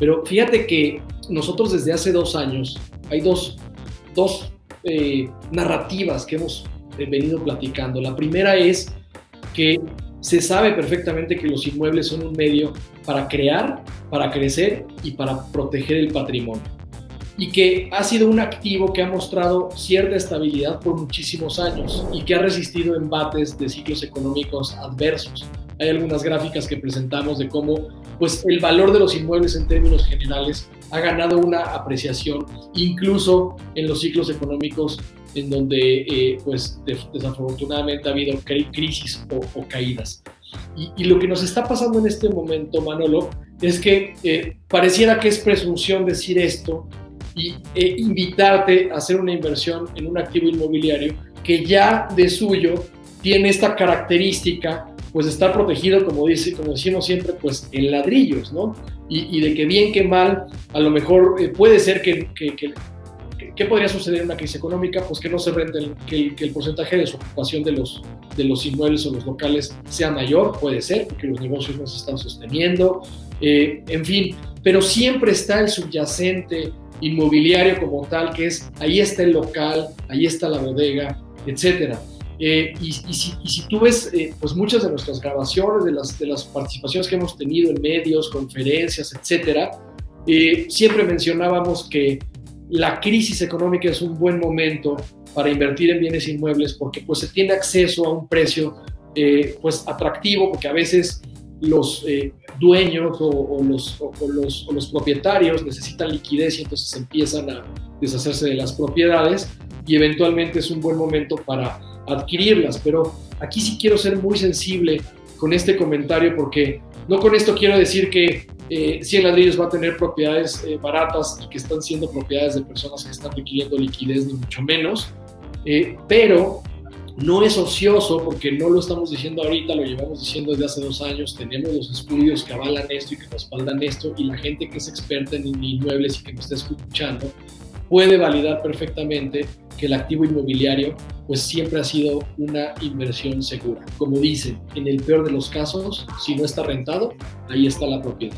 Pero fíjate que nosotros desde hace dos años hay dos, dos eh, narrativas que hemos venido platicando. La primera es que se sabe perfectamente que los inmuebles son un medio para crear, para crecer y para proteger el patrimonio. Y que ha sido un activo que ha mostrado cierta estabilidad por muchísimos años y que ha resistido embates de ciclos económicos adversos. Hay algunas gráficas que presentamos de cómo pues, el valor de los inmuebles en términos generales ha ganado una apreciación, incluso en los ciclos económicos en donde eh, pues, de, desafortunadamente ha habido crisis o, o caídas. Y, y lo que nos está pasando en este momento, Manolo, es que eh, pareciera que es presunción decir esto y eh, invitarte a hacer una inversión en un activo inmobiliario que ya de suyo tiene esta característica pues de estar protegido, como, dice, como decimos siempre, pues en ladrillos, ¿no? Y, y de que bien que mal, a lo mejor eh, puede ser que, que, que ¿qué podría suceder en una crisis económica? Pues que no se rente, el, que, el, que el porcentaje de desocupación de los, de los inmuebles o los locales sea mayor, puede ser, porque los negocios no se están sosteniendo, eh, en fin, pero siempre está el subyacente inmobiliario como tal, que es, ahí está el local, ahí está la bodega, etcétera. Eh, y, y, si, y si tú ves, eh, pues muchas de nuestras grabaciones, de las, de las participaciones que hemos tenido en medios, conferencias, etcétera, eh, siempre mencionábamos que la crisis económica es un buen momento para invertir en bienes inmuebles porque pues se tiene acceso a un precio eh, pues atractivo, porque a veces los eh, dueños o, o, los, o, o, los, o los propietarios necesitan liquidez y entonces empiezan a deshacerse de las propiedades y eventualmente es un buen momento para adquirirlas. Pero aquí sí quiero ser muy sensible con este comentario porque no con esto quiero decir que eh, cien ladrillos va a tener propiedades eh, baratas y que están siendo propiedades de personas que están requiriendo liquidez, ni mucho menos, eh, pero no es ocioso porque no lo estamos diciendo ahorita, lo llevamos diciendo desde hace dos años, tenemos los estudios que avalan esto y que respaldan esto y la gente que es experta en inmuebles y que nos está escuchando puede validar perfectamente que el activo inmobiliario pues siempre ha sido una inversión segura. Como dicen, en el peor de los casos, si no está rentado, ahí está la propiedad.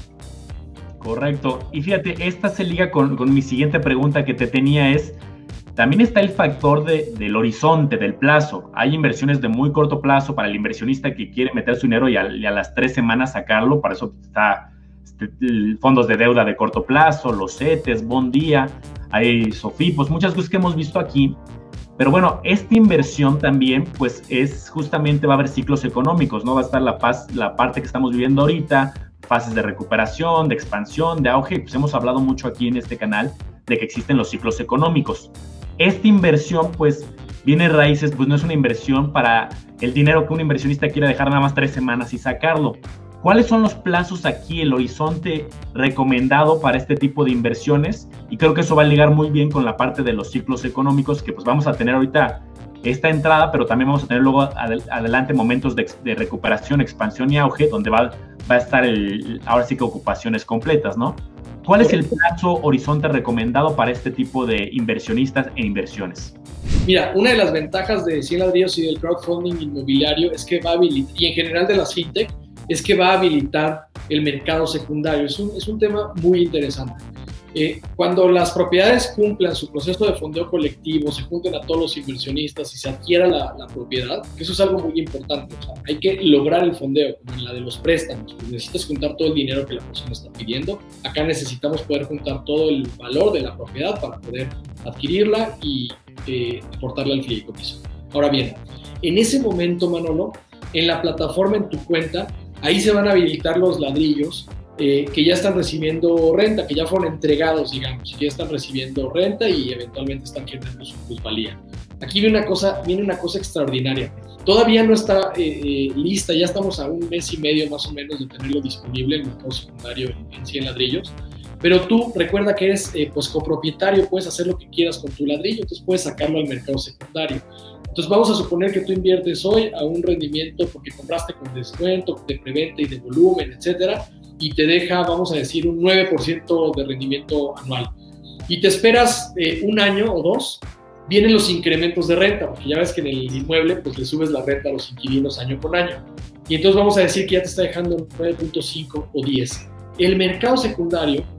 Correcto. Y fíjate, esta se liga con, con mi siguiente pregunta que te tenía es, también está el factor de, del horizonte, del plazo. Hay inversiones de muy corto plazo para el inversionista que quiere meter su dinero y a, y a las tres semanas sacarlo. Para eso está este, fondos de deuda de corto plazo, los CETES, Bondía, hay Sofipos, muchas cosas que hemos visto aquí. Pero bueno, esta inversión también, pues es justamente, va a haber ciclos económicos, ¿no? Va a estar la, paz, la parte que estamos viviendo ahorita, fases de recuperación, de expansión, de auge. Pues hemos hablado mucho aquí en este canal de que existen los ciclos económicos. Esta inversión, pues, viene raíces, pues no es una inversión para el dinero que un inversionista quiera dejar nada más tres semanas y sacarlo. ¿Cuáles son los plazos aquí, el horizonte recomendado para este tipo de inversiones? Y creo que eso va a ligar muy bien con la parte de los ciclos económicos, que pues vamos a tener ahorita esta entrada, pero también vamos a tener luego adel adelante momentos de, de recuperación, expansión y auge, donde va, va a estar el, ahora sí que ocupaciones completas, ¿no? ¿Cuál es el plazo horizonte recomendado para este tipo de inversionistas e inversiones? Mira, una de las ventajas de cien ladrillos y del crowdfunding inmobiliario es que va a habilitar, y en general de las fintech, es que va a habilitar el mercado secundario. Es un, es un tema muy interesante. Eh, cuando las propiedades cumplan su proceso de fondeo colectivo, se junten a todos los inversionistas y se adquiera la, la propiedad, que eso es algo muy importante. O sea, hay que lograr el fondeo, como en la de los préstamos. Pues necesitas juntar todo el dinero que la persona está pidiendo. Acá necesitamos poder juntar todo el valor de la propiedad para poder adquirirla y eh, aportarla al fideicomiso. Ahora bien, en ese momento, Manolo, en la plataforma, en tu cuenta, ahí se van a habilitar los ladrillos eh, que ya están recibiendo renta, que ya fueron entregados, digamos, y que ya están recibiendo renta y eventualmente están generando su plusvalía. Aquí viene una cosa, viene una cosa extraordinaria. Todavía no está eh, eh, lista, ya estamos a un mes y medio más o menos de tenerlo disponible en el mercado secundario en, en cien ladrillos, pero tú recuerda que eres eh, pues copropietario, puedes hacer lo que quieras con tu ladrillo, entonces puedes sacarlo al mercado secundario. Entonces vamos a suponer que tú inviertes hoy a un rendimiento porque compraste con descuento de preventa y de volumen, etcétera, y te deja, vamos a decir, un nueve por ciento de rendimiento anual. Y te esperas eh, un año o dos, vienen los incrementos de renta, porque ya ves que en el inmueble pues le subes la renta a los inquilinos año con año. Y entonces vamos a decir que ya te está dejando nueve punto cinco o diez. El mercado secundario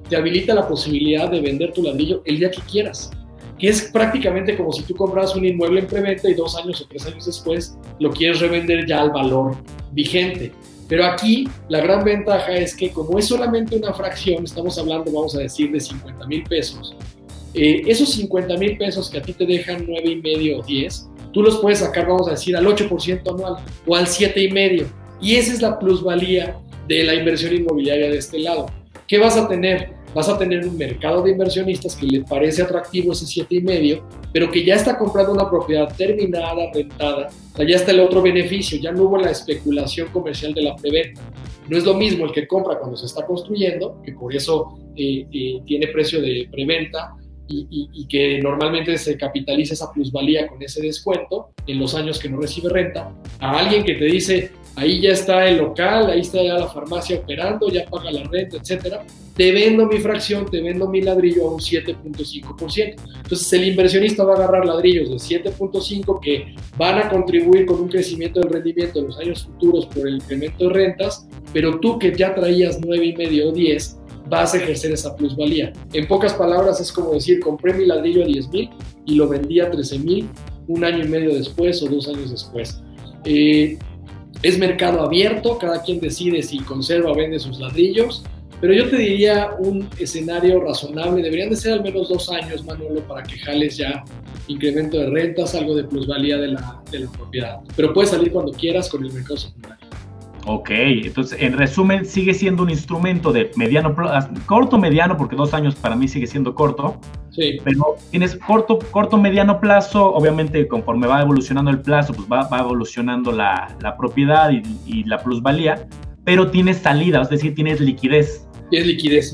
te habilita la posibilidad de vender tu ladrillo el día que quieras, que es prácticamente como si tú compras un inmueble en preventa y dos años o tres años después lo quieres revender ya al valor vigente. Pero aquí la gran ventaja es que como es solamente una fracción, estamos hablando, vamos a decir, de cincuenta mil pesos, eh, esos cincuenta mil pesos que a ti te dejan nueve y medio o diez, tú los puedes sacar, vamos a decir, al ocho por ciento anual o al siete y medio. Y esa es la plusvalía de la inversión inmobiliaria de este lado. ¿Qué vas a tener? Vas a tener un mercado de inversionistas que le parece atractivo ese siete y medio, pero que ya está comprando una propiedad terminada, rentada. O sea, ya está el otro beneficio, ya no hubo la especulación comercial de la preventa. No es lo mismo el que compra cuando se está construyendo, que por eso eh, eh, tiene precio de preventa, Y, y, y que normalmente se capitaliza esa plusvalía con ese descuento en los años que no recibe renta, a alguien que te dice, ahí ya está el local, ahí está ya la farmacia operando, ya paga la renta, etcétera, te vendo mi fracción, te vendo mi ladrillo a un siete punto cinco por ciento. Entonces el inversionista va a agarrar ladrillos de siete punto cinco que van a contribuir con un crecimiento del rendimiento en los años futuros por el incremento de rentas, pero tú que ya traías nueve y medio o diez, vas a ejercer esa plusvalía. En pocas palabras es como decir, compré mi ladrillo a diez mil y lo vendí a trece mil un año y medio después o dos años después. Eh, es mercado abierto, cada quien decide si conserva o vende sus ladrillos, pero yo te diría un escenario razonable, deberían de ser al menos dos años, Manolo, para que jales ya incremento de rentas, algo de plusvalía de la, de la propiedad. Pero puedes salir cuando quieras con el mercado secundario. Ok, entonces en resumen sigue siendo un instrumento de mediano, corto, mediano, porque dos años para mí sigue siendo corto, sí. Pero tienes corto, corto, mediano plazo, obviamente conforme va evolucionando el plazo, pues va, va evolucionando la, la propiedad y, y la plusvalía, pero tienes salida, es decir, tienes liquidez. Tienes liquidez.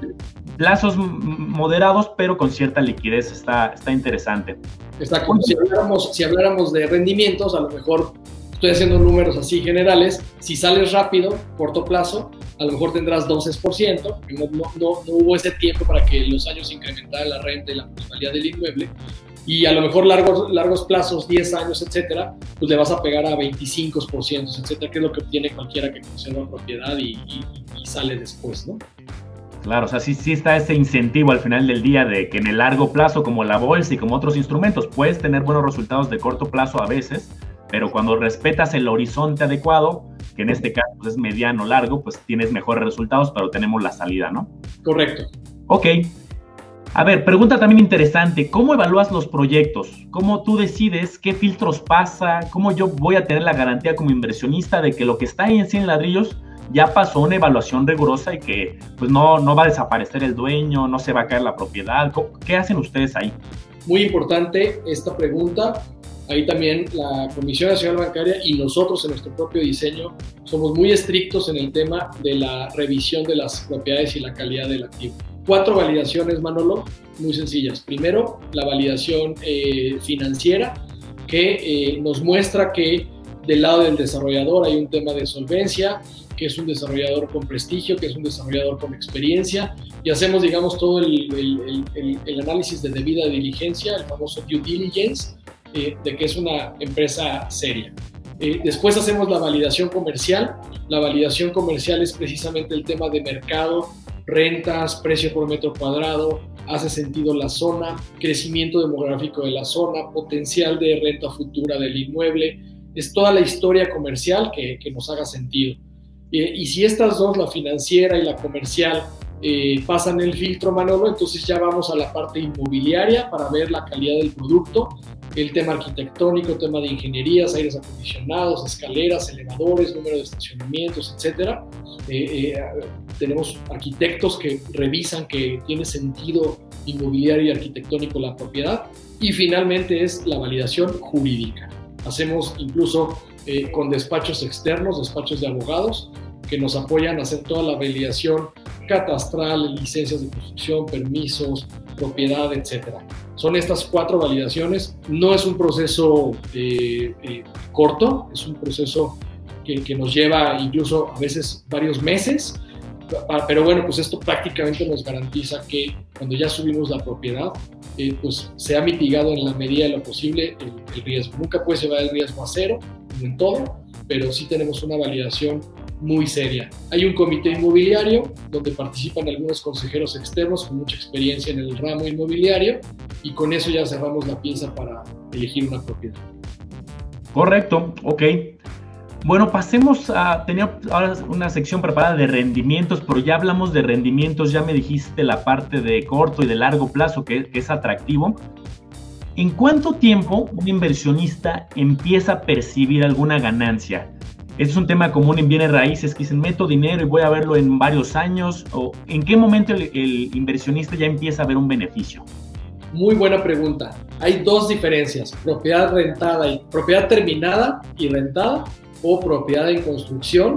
Plazos moderados, pero con cierta liquidez, está, está interesante. Está como si habláramos, si habláramos de rendimientos, a lo mejor estoy haciendo números así generales, si sales rápido, corto plazo, a lo mejor tendrás doce por ciento, no, no, no, no hubo ese tiempo para que los años incrementaran la renta y la plusvalía del inmueble, y a lo mejor largos, largos plazos, diez años, etcétera, pues le vas a pegar a veinticinco por ciento, etcétera, que es lo que obtiene cualquiera que conserva propiedad y, y, y sale después, ¿no? Claro, o sea, sí, sí está ese incentivo al final del día de que en el largo plazo, como la bolsa y como otros instrumentos, puedes tener buenos resultados de corto plazo a veces, pero cuando respetas el horizonte adecuado, que en este caso pues, es mediano largo, pues tienes mejores resultados, pero tenemos la salida, ¿no? Correcto. Ok. A ver, pregunta también interesante, ¿cómo evalúas los proyectos? ¿Cómo tú decides qué filtros pasa? ¿Cómo yo voy a tener la garantía como inversionista de que lo que está ahí en cien ladrillos ya pasó una evaluación rigurosa y que pues no, no va a desaparecer el dueño, no se va a caer la propiedad? ¿Qué hacen ustedes ahí? Muy importante esta pregunta. Ahí también la Comisión Nacional Bancaria y nosotros en nuestro propio diseño somos muy estrictos en el tema de la revisión de las propiedades y la calidad del activo. Cuatro validaciones, Manolo, muy sencillas. Primero, la validación eh, financiera, que eh, nos muestra que del lado del desarrollador hay un tema de solvencia, que es un desarrollador con prestigio, que es un desarrollador con experiencia, y hacemos, digamos, todo el, el, el, el análisis de debida diligencia, el famoso due diligence, eh, de que es una empresa seria. Eh, después hacemos la validación comercial. La validación comercial es precisamente el tema de mercado, rentas, precio por metro cuadrado, hace sentido la zona, crecimiento demográfico de la zona, potencial de renta futura del inmueble, es toda la historia comercial que, que nos haga sentido. Eh, y si estas dos, la financiera y la comercial, eh, pasan el filtro, Manolo, entonces ya vamos a la parte inmobiliaria para ver la calidad del producto, el tema arquitectónico, el tema de ingenierías, aires acondicionados, escaleras, elevadores, número de estacionamientos, etcétera. Eh, eh, tenemos arquitectos que revisan que tiene sentido inmobiliario y arquitectónico la propiedad. Y finalmente es la validación jurídica. Hacemos incluso eh, con despachos externos, despachos de abogados, que nos apoyan a hacer toda la validación catastral, licencias de construcción, permisos, propiedad, etcétera. Son estas cuatro validaciones. No es un proceso eh, eh, corto, es un proceso que, que nos lleva incluso a veces varios meses, pero bueno, pues esto prácticamente nos garantiza que cuando ya subimos la propiedad, eh, pues se ha mitigado en la medida de lo posible el, el riesgo. Nunca puedes llevar el riesgo a cero, en todo, pero sí tenemos una validación muy seria. Hay un comité inmobiliario donde participan algunos consejeros externos con mucha experiencia en el ramo inmobiliario y con eso ya cerramos la pieza para elegir una propiedad. Correcto, ok. Bueno, pasemos a, tenía ahora una sección preparada de rendimientos, pero ya hablamos de rendimientos, ya me dijiste la parte de corto y de largo plazo que, que es atractivo. ¿En cuánto tiempo un inversionista empieza a percibir alguna ganancia? Este es un tema común en bienes raíces, que dicen, meto dinero y voy a verlo en varios años, o ¿en qué momento el, el inversionista ya empieza a ver un beneficio? Muy buena pregunta. Hay dos diferencias, propiedad rentada y propiedad terminada y rentada, o propiedad en construcción.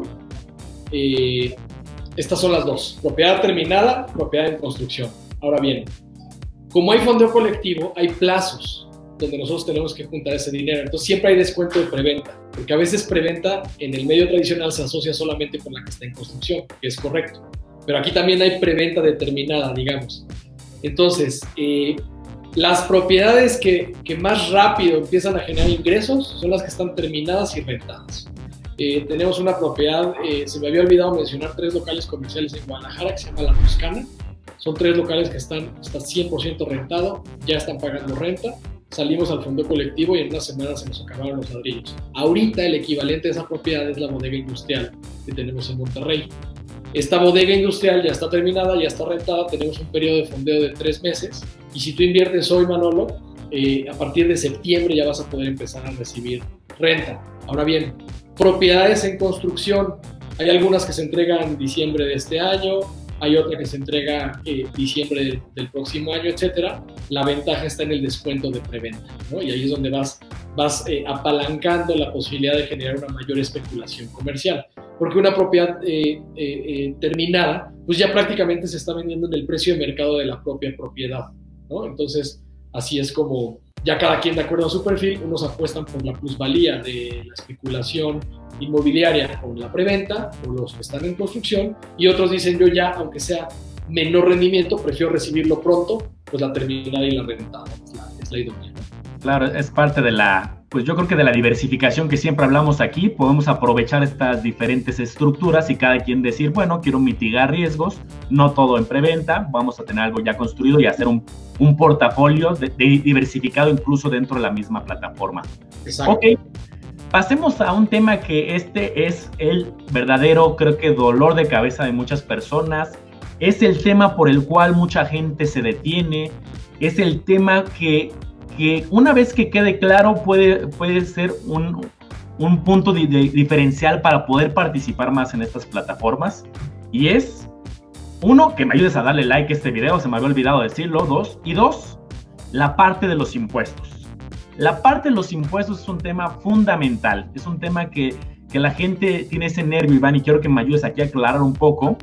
Eh, estas son las dos, propiedad terminada, propiedad en construcción. Ahora bien, como hay fondeo colectivo, hay plazos donde nosotros tenemos que juntar ese dinero. Entonces siempre hay descuento de preventa, porque a veces preventa en el medio tradicional se asocia solamente con la que está en construcción, que es correcto. Pero aquí también hay preventa determinada, digamos. Entonces, eh, las propiedades que, que más rápido empiezan a generar ingresos son las que están terminadas y rentadas. Eh, tenemos una propiedad, eh, se me había olvidado mencionar tres locales comerciales en Guadalajara que se llama La Toscana. Son tres locales que están hasta cien por ciento rentado, ya están pagando renta. Salimos al fondo colectivo y en una semana se nos acabaron los ladrillos. Ahorita el equivalente a esa propiedad es la bodega industrial que tenemos en Monterrey. Esta bodega industrial ya está terminada, ya está rentada, tenemos un periodo de fondeo de tres meses y si tú inviertes hoy, Manolo, eh, a partir de septiembre ya vas a poder empezar a recibir renta. Ahora bien, propiedades en construcción, hay algunas que se entregan en diciembre de este año, hay otra que se entrega eh, diciembre del, del próximo año, etcétera. La ventaja está en el descuento de preventa, ¿no? Y ahí es donde vas, vas eh, apalancando la posibilidad de generar una mayor especulación comercial. Porque una propiedad eh, eh, eh, terminada, pues ya prácticamente se está vendiendo en el precio de mercado de la propia propiedad, ¿no? Entonces, así es como ya cada quien de acuerdo a su perfil, unos apuestan por la plusvalía de la especulación inmobiliaria con la preventa, o los que están en construcción, y otros dicen yo ya, aunque sea menor rendimiento, prefiero recibirlo pronto, pues la terminada y la rentada es la, es la idónea. Claro, es parte de la, pues yo creo que de la diversificación que siempre hablamos aquí. Podemos aprovechar estas diferentes estructuras y cada quien decir, bueno, quiero mitigar riesgos, no todo en preventa, vamos a tener algo ya construido y hacer un, un portafolio de, de diversificado incluso dentro de la misma plataforma. Exacto. Ok, pasemos a un tema que este es el verdadero, creo que dolor de cabeza de muchas personas. Es el tema por el cual mucha gente se detiene, es el tema que que una vez que quede claro puede, puede ser un, un punto de, de diferencial para poder participar más en estas plataformas, y es, uno, que me ayudes a darle like a este video, se me había olvidado decirlo, dos, y dos, la parte de los impuestos. La parte de los impuestos es un tema fundamental, es un tema que, que la gente tiene ese nervio, Iván, y quiero que me ayudes aquí a aclarar un poco.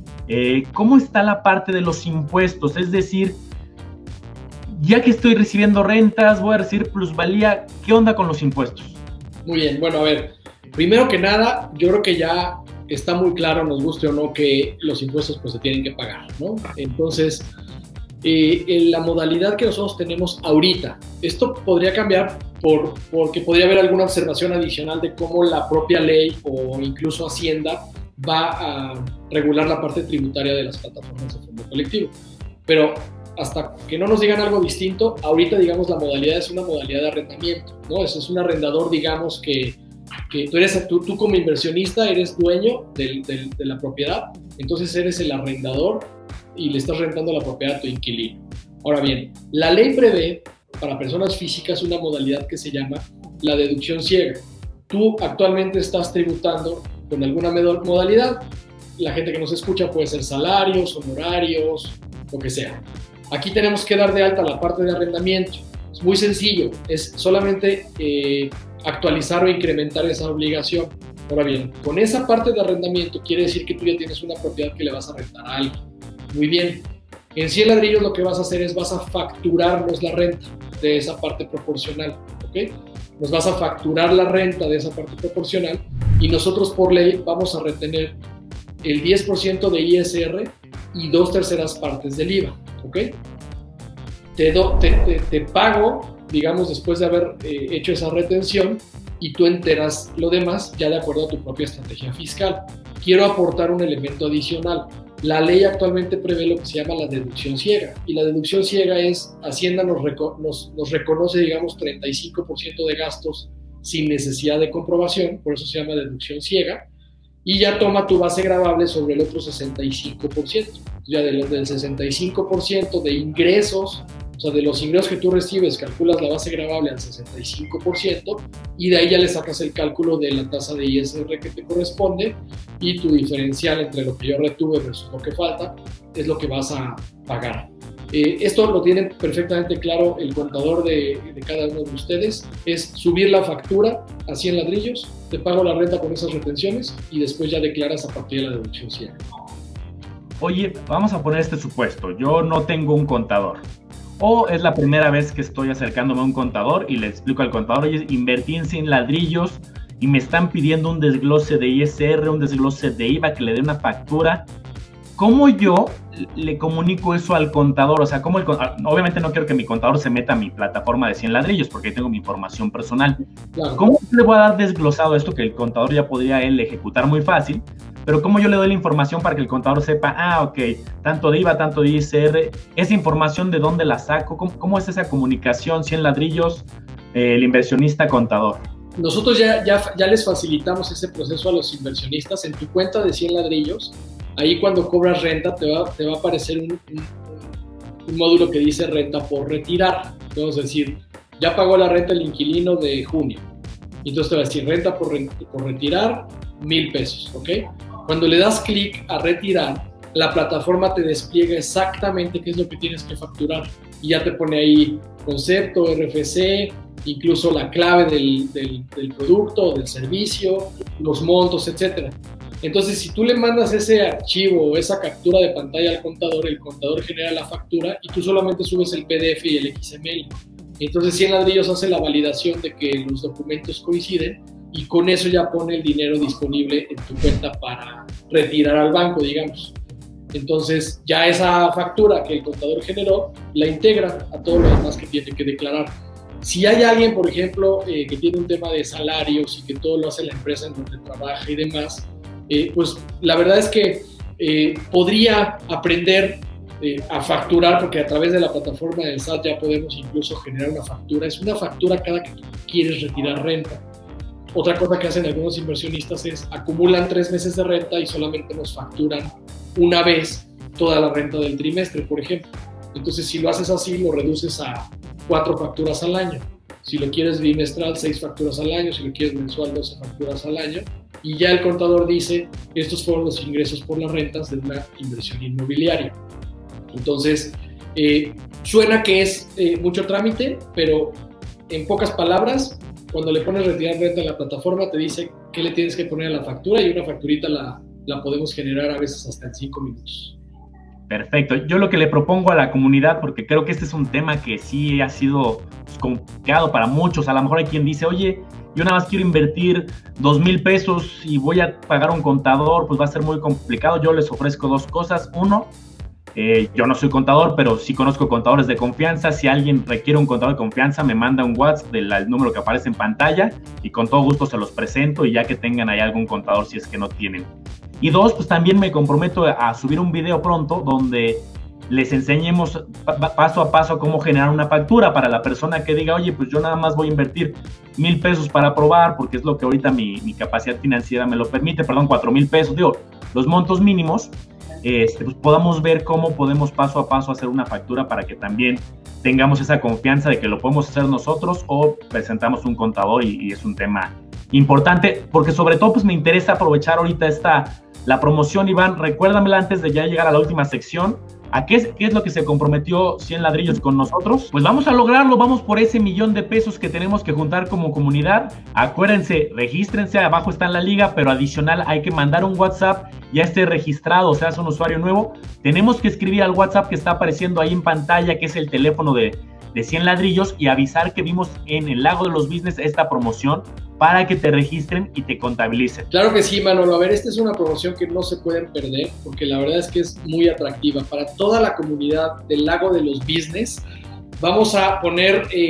Eh, ¿Cómo está la parte de los impuestos? Es decir, ya que estoy recibiendo rentas, voy a recibir plusvalía, ¿qué onda con los impuestos? Muy bien, bueno, a ver, primero que nada, yo creo que ya está muy claro, nos guste o no, que los impuestos pues se tienen que pagar, ¿no? Entonces, eh, en la modalidad que nosotros tenemos ahorita, esto podría cambiar por, porque podría haber alguna observación adicional de cómo la propia ley o incluso Hacienda va a regular la parte tributaria de las plataformas de fondo colectivo, pero hasta que no nos digan algo distinto, ahorita, digamos, la modalidad es una modalidad de arrendamiento, ¿no? Eso es un arrendador, digamos, que, que tú, eres, tú, tú como inversionista eres dueño del, del, de la propiedad, entonces eres el arrendador y le estás rentando la propiedad a tu inquilino. Ahora bien, la ley prevé para personas físicas una modalidad que se llama la deducción ciega. Tú actualmente estás tributando con alguna modalidad, la gente que nos escucha puede ser salarios, honorarios, lo que sea. Aquí tenemos que dar de alta la parte de arrendamiento. Es muy sencillo, es solamente eh, actualizar o incrementar esa obligación. Ahora bien, con esa parte de arrendamiento quiere decir que tú ya tienes una propiedad que le vas a rentar a alguien. Muy bien, en cien ladrillos lo que vas a hacer es vas a facturarnos la renta de esa parte proporcional, ¿ok? Nos vas a facturar la renta de esa parte proporcional y nosotros por ley vamos a retener el diez por ciento de I S R y dos terceras partes del I V A. ¿Ok? Te, do, te, te, te pago, digamos, después de haber eh, hecho esa retención, y tú enteras lo demás ya de acuerdo a tu propia estrategia fiscal. Quiero aportar un elemento adicional. La ley actualmente prevé lo que se llama la deducción ciega, y la deducción ciega es, Hacienda nos, reco nos, nos reconoce, digamos, treinta y cinco por ciento de gastos sin necesidad de comprobación, por eso se llama deducción ciega, y ya toma tu base gravable sobre el otro sesenta y cinco por ciento. Ya de los del sesenta y cinco por ciento de ingresos, o sea, de los ingresos que tú recibes, calculas la base gravable al sesenta y cinco por ciento y de ahí ya le sacas el cálculo de la tasa de I S R que te corresponde, y tu diferencial entre lo que yo retuve versus lo que falta es lo que vas a pagar. Eh, esto lo tienen perfectamente claro el contador de, de cada uno de ustedes. Es subir la factura a cien ladrillos, te pago la renta con esas retenciones y después ya declaras a partir de la deducción ciega. Oye, vamos a poner este supuesto. Yo no tengo un contador. O es la primera vez que estoy acercándome a un contador y le explico al contador, oye, invertí en cien ladrillos y me están pidiendo un desglose de I S R, un desglose de I V A, que le dé una factura. ¿Cómo yo le comunico eso al contador? O sea, ¿cómo el, obviamente no quiero que mi contador se meta a mi plataforma de cien ladrillos porque ahí tengo mi información personal. Claro. ¿Cómo le voy a dar desglosado esto que el contador ya podría él ejecutar muy fácil? Pero ¿cómo yo le doy la información para que el contador sepa, ah, ok, tanto de I V A, tanto de I S R, esa información de dónde la saco? ¿Cómo, cómo es esa comunicación cien ladrillos, eh, el inversionista contador? Nosotros ya, ya, ya les facilitamos ese proceso a los inversionistas. En tu cuenta de cien ladrillos, ahí cuando cobras renta te va, te va a aparecer un, un, un módulo que dice renta por retirar. Vamos a decir, ya pagó la renta el inquilino de junio. Entonces te va a decir renta por, por retirar, mil pesos, ¿ok? Cuando le das clic a retirar, la plataforma te despliega exactamente qué es lo que tienes que facturar. Y ya te pone ahí concepto, R F C, incluso la clave del, del, del producto, del servicio, los montos, etcétera. Entonces, si tú le mandas ese archivo o esa captura de pantalla al contador, el contador genera la factura y tú solamente subes el P D F y el X M L. Entonces, cien ladrillos hace la validación de que los documentos coinciden y con eso ya pone el dinero disponible en tu cuenta para retirar al banco, digamos. Entonces, ya esa factura que el contador generó la integra a todo lo demás que tiene que declarar. Si hay alguien, por ejemplo, eh, que tiene un tema de salarios y que todo lo hace la empresa en donde trabaja y demás, eh, pues la verdad es que eh, podría aprender eh, a facturar, porque a través de la plataforma del S A T ya podemos incluso generar una factura. Es una factura cada que quieres retirar renta. Otra cosa que hacen algunos inversionistas es acumulan tres meses de renta y solamente nos facturan una vez toda la renta del trimestre, por ejemplo. Entonces, si lo haces así, lo reduces a cuatro facturas al año. Si lo quieres bimestral, seis facturas al año. Si lo quieres mensual, doce facturas al año. Y ya el contador dice, estos fueron los ingresos por las rentas de una inversión inmobiliaria. Entonces, eh, suena que es eh, mucho trámite, pero en pocas palabras, cuando le pones retirar renta en la plataforma, te dice qué le tienes que poner a la factura y una facturita la, la podemos generar a veces hasta en cinco minutos. Perfecto. Yo lo que le propongo a la comunidad, porque creo que este es un tema que sí ha sido complicado para muchos. A lo mejor hay quien dice, oye, yo nada más quiero invertir dos mil pesos y voy a pagar un contador, pues va a ser muy complicado. Yo les ofrezco dos cosas. Uno, eh, yo no soy contador, pero sí conozco contadores de confianza. Si alguien requiere un contador de confianza, me manda un WhatsApp del número que aparece en pantalla y con todo gusto se los presento, y ya que tengan ahí algún contador si es que no tienen. Y dos, pues también me comprometo a subir un video pronto donde les enseñemos paso a paso cómo generar una factura para la persona que diga, oye, pues yo nada más voy a invertir mil pesos para probar, porque es lo que ahorita mi, mi capacidad financiera me lo permite, perdón, cuatro mil pesos, digo, los montos mínimos, este, pues podamos ver cómo podemos paso a paso hacer una factura para que también tengamos esa confianza de que lo podemos hacer nosotros o presentamos un contador, y, y es un tema importante, porque sobre todo pues me interesa aprovechar ahorita esta, la promoción. Iván, recuérdamela antes de ya llegar a la última sección. ¿A qué es, qué es lo que se comprometió cien ladrillos con nosotros? Pues vamos a lograrlo, vamos por ese millón de pesos que tenemos que juntar como comunidad. Acuérdense, regístrense, abajo está en la liga, pero adicional hay que mandar un WhatsApp, ya esté registrado, o sea, es un usuario nuevo. Tenemos que escribir al WhatsApp que está apareciendo ahí en pantalla, que es el teléfono de, de cien ladrillos, y avisar que vimos en el Lago de los Business esta promoción para que te registren y te contabilicen. Claro que sí, Manolo. A ver, esta es una promoción que no se pueden perder, porque la verdad es que es muy atractiva para toda la comunidad del Lago de los Business. Vamos a poner eh,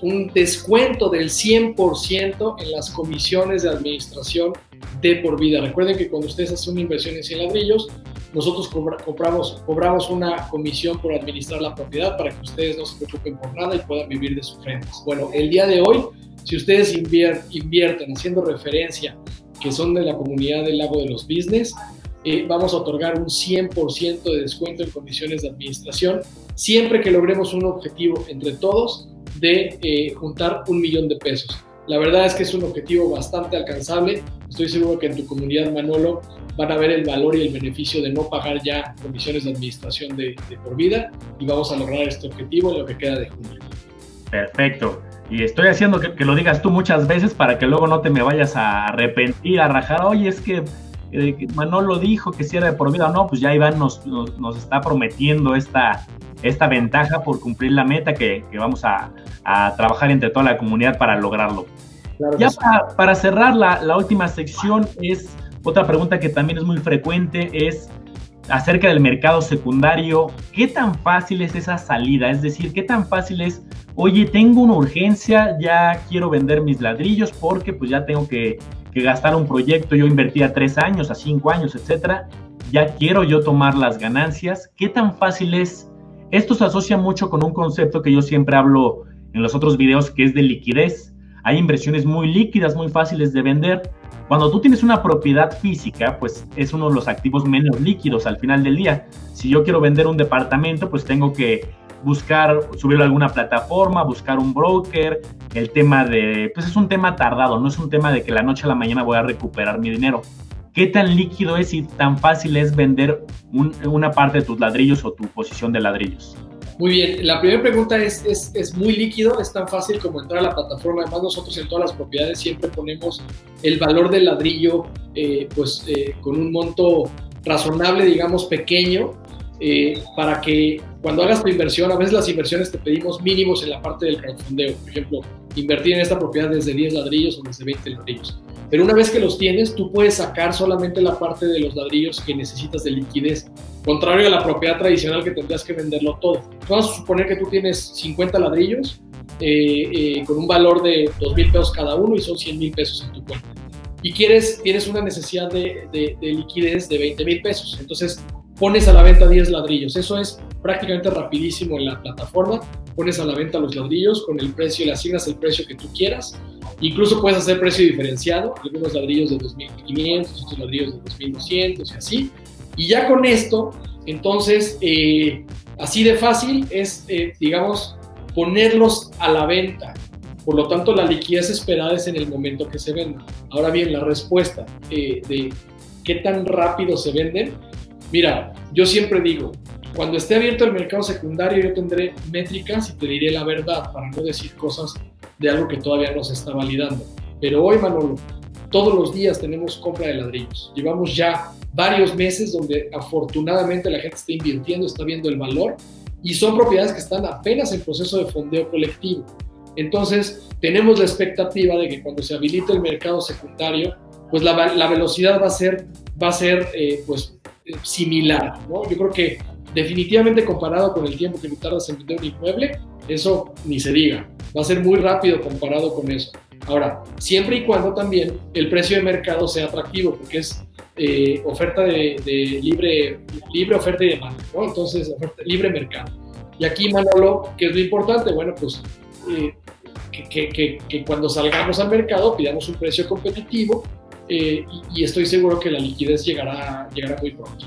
un descuento del cien por ciento en las comisiones de administración de por vida. Recuerden que cuando ustedes hacen una inversión en cien ladrillos, nosotros cobra, cobramos, cobramos una comisión por administrar la propiedad para que ustedes no se preocupen por nada y puedan vivir de sus rentas. Bueno, el día de hoy, si ustedes invier, invierten haciendo referencia que son de la comunidad del Lago de los Business, eh, vamos a otorgar un cien por ciento de descuento en comisiones de administración, siempre que logremos un objetivo entre todos de eh, juntar un millón de pesos. La verdad es que es un objetivo bastante alcanzable. Estoy seguro que en tu comunidad, Manolo, van a ver el valor y el beneficio de no pagar ya comisiones de administración de, de por vida, y vamos a lograr este objetivo en lo que queda de junio. Perfecto. Y estoy haciendo que, que lo digas tú muchas veces para que luego no te me vayas a arrepentir, a rajar. Oye, es que eh, Manolo dijo que si era de por vida o no, pues ya Iván nos, nos, nos está prometiendo esta, esta ventaja por cumplir la meta que, que vamos a, a trabajar entre toda la comunidad para lograrlo. Claro, ya para, para cerrar la, la última sección, es otra pregunta que también es muy frecuente, es acerca del mercado secundario. ¿Qué tan fácil es esa salida? Es decir, ¿qué tan fácil es, oye, tengo una urgencia, ya quiero vender mis ladrillos porque pues ya tengo que, que gastar un proyecto, yo invertí a tres años, a cinco años, etcétera, ya quiero yo tomar las ganancias? ¿Qué tan fácil es? Esto se asocia mucho con un concepto que yo siempre hablo en los otros videos, que es de liquidez. Hay inversiones muy líquidas, muy fáciles de vender. Cuando tú tienes una propiedad física, pues es uno de los activos menos líquidos al final del día. Si yo quiero vender un departamento, pues tengo que buscar, subirlo a alguna plataforma, buscar un broker. El tema de, pues es un tema tardado, no es un tema de que la noche a la mañana voy a recuperar mi dinero. ¿Qué tan líquido es y tan fácil es vender un, una parte de tus ladrillos o tu posición de ladrillos? Muy bien, la primera pregunta es, es, es muy líquido, es tan fácil como entrar a la plataforma. Además, nosotros en todas las propiedades siempre ponemos el valor del ladrillo eh, pues, eh, con un monto razonable, digamos pequeño, eh, para que cuando hagas tu inversión, a veces las inversiones te pedimos mínimos en la parte del crowdfunding. Por ejemplo, invertir en esta propiedad desde diez ladrillos o desde veinte ladrillos. Pero una vez que los tienes, tú puedes sacar solamente la parte de los ladrillos que necesitas de liquidez, contrario a la propiedad tradicional que tendrías que venderlo todo. Vamos a suponer que tú tienes cincuenta ladrillos eh, eh, con un valor de dos mil pesos cada uno y son cien mil pesos en tu cuenta. Y quieres, tienes una necesidad de, de, de liquidez de veinte mil pesos. Entonces pones a la venta diez ladrillos. Eso es prácticamente rapidísimo en la plataforma. Pones a la venta los ladrillos con el precio, le asignas el precio que tú quieras. Incluso puedes hacer precio diferenciado, algunos ladrillos de dos mil quinientos, otros ladrillos de dos mil doscientos y así. Y ya con esto, entonces, eh, así de fácil es, eh, digamos, ponerlos a la venta. Por lo tanto, la liquidez esperada es en el momento que se venda. Ahora bien, la respuesta eh, de qué tan rápido se venden. Mira, yo siempre digo, cuando esté abierto el mercado secundario, yo tendré métricas y te diré la verdad para no decir cosas de algo que todavía no se está validando. Pero hoy, Manolo, todos los días tenemos compra de ladrillos. Llevamos ya varios meses donde afortunadamente la gente está invirtiendo, está viendo el valor, y son propiedades que están apenas en proceso de fondeo colectivo. Entonces, tenemos la expectativa de que cuando se habilite el mercado secundario, pues la, la velocidad va a ser, va a ser eh, pues, similar, ¿no? Yo creo que definitivamente comparado con el tiempo que tardas en vender un inmueble, eso ni se diga. Va a ser muy rápido comparado con eso. Ahora, siempre y cuando también el precio de mercado sea atractivo, porque es eh, oferta de, de libre, libre oferta y demanda, ¿no? Entonces, oferta, libre mercado. Y aquí, Manolo, ¿qué es lo importante? Bueno, pues eh, que, que, que, que cuando salgamos al mercado pidamos un precio competitivo eh, y, y estoy seguro que la liquidez llegará, llegará muy pronto.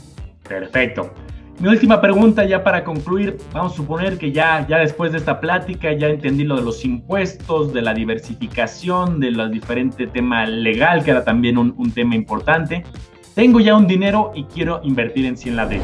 Perfecto. Mi última pregunta ya para concluir, vamos a suponer que ya, ya después de esta plática ya entendí lo de los impuestos, de la diversificación, de los diferentes temas legal, que era también un, un tema importante. Tengo ya un dinero y quiero invertir en cien ladrillos.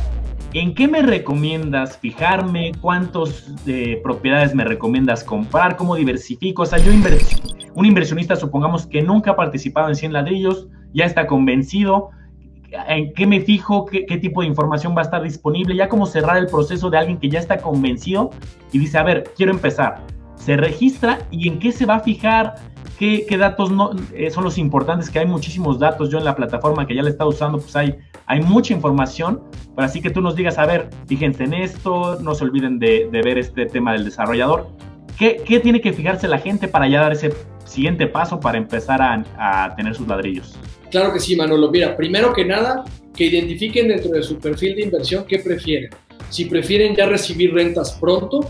¿En qué me recomiendas fijarme? ¿Cuántas eh, propiedades me recomiendas comprar? ¿Cómo diversifico? O sea, yo invers- un inversionista, supongamos que nunca ha participado en cien ladrillos, ya está convencido. ¿En qué me fijo? ¿Qué, qué tipo de información va a estar disponible? Ya como cerrar el proceso de alguien que ya está convencido y dice, a ver, quiero empezar. Se registra y ¿en qué se va a fijar? ¿Qué, qué datos no, eh, son los importantes? Que hay muchísimos datos. Yo en la plataforma que ya la he estado usando, pues hay, hay mucha información. Pero así que tú nos digas, a ver, fíjense en esto, no se olviden de, de ver este tema del desarrollador. ¿qué, qué tiene que fijarse la gente para ya dar ese siguiente paso para empezar a, a tener sus ladrillos? Claro que sí, Manolo. Mira, primero que nada, que identifiquen dentro de su perfil de inversión qué prefieren. Si prefieren ya recibir rentas pronto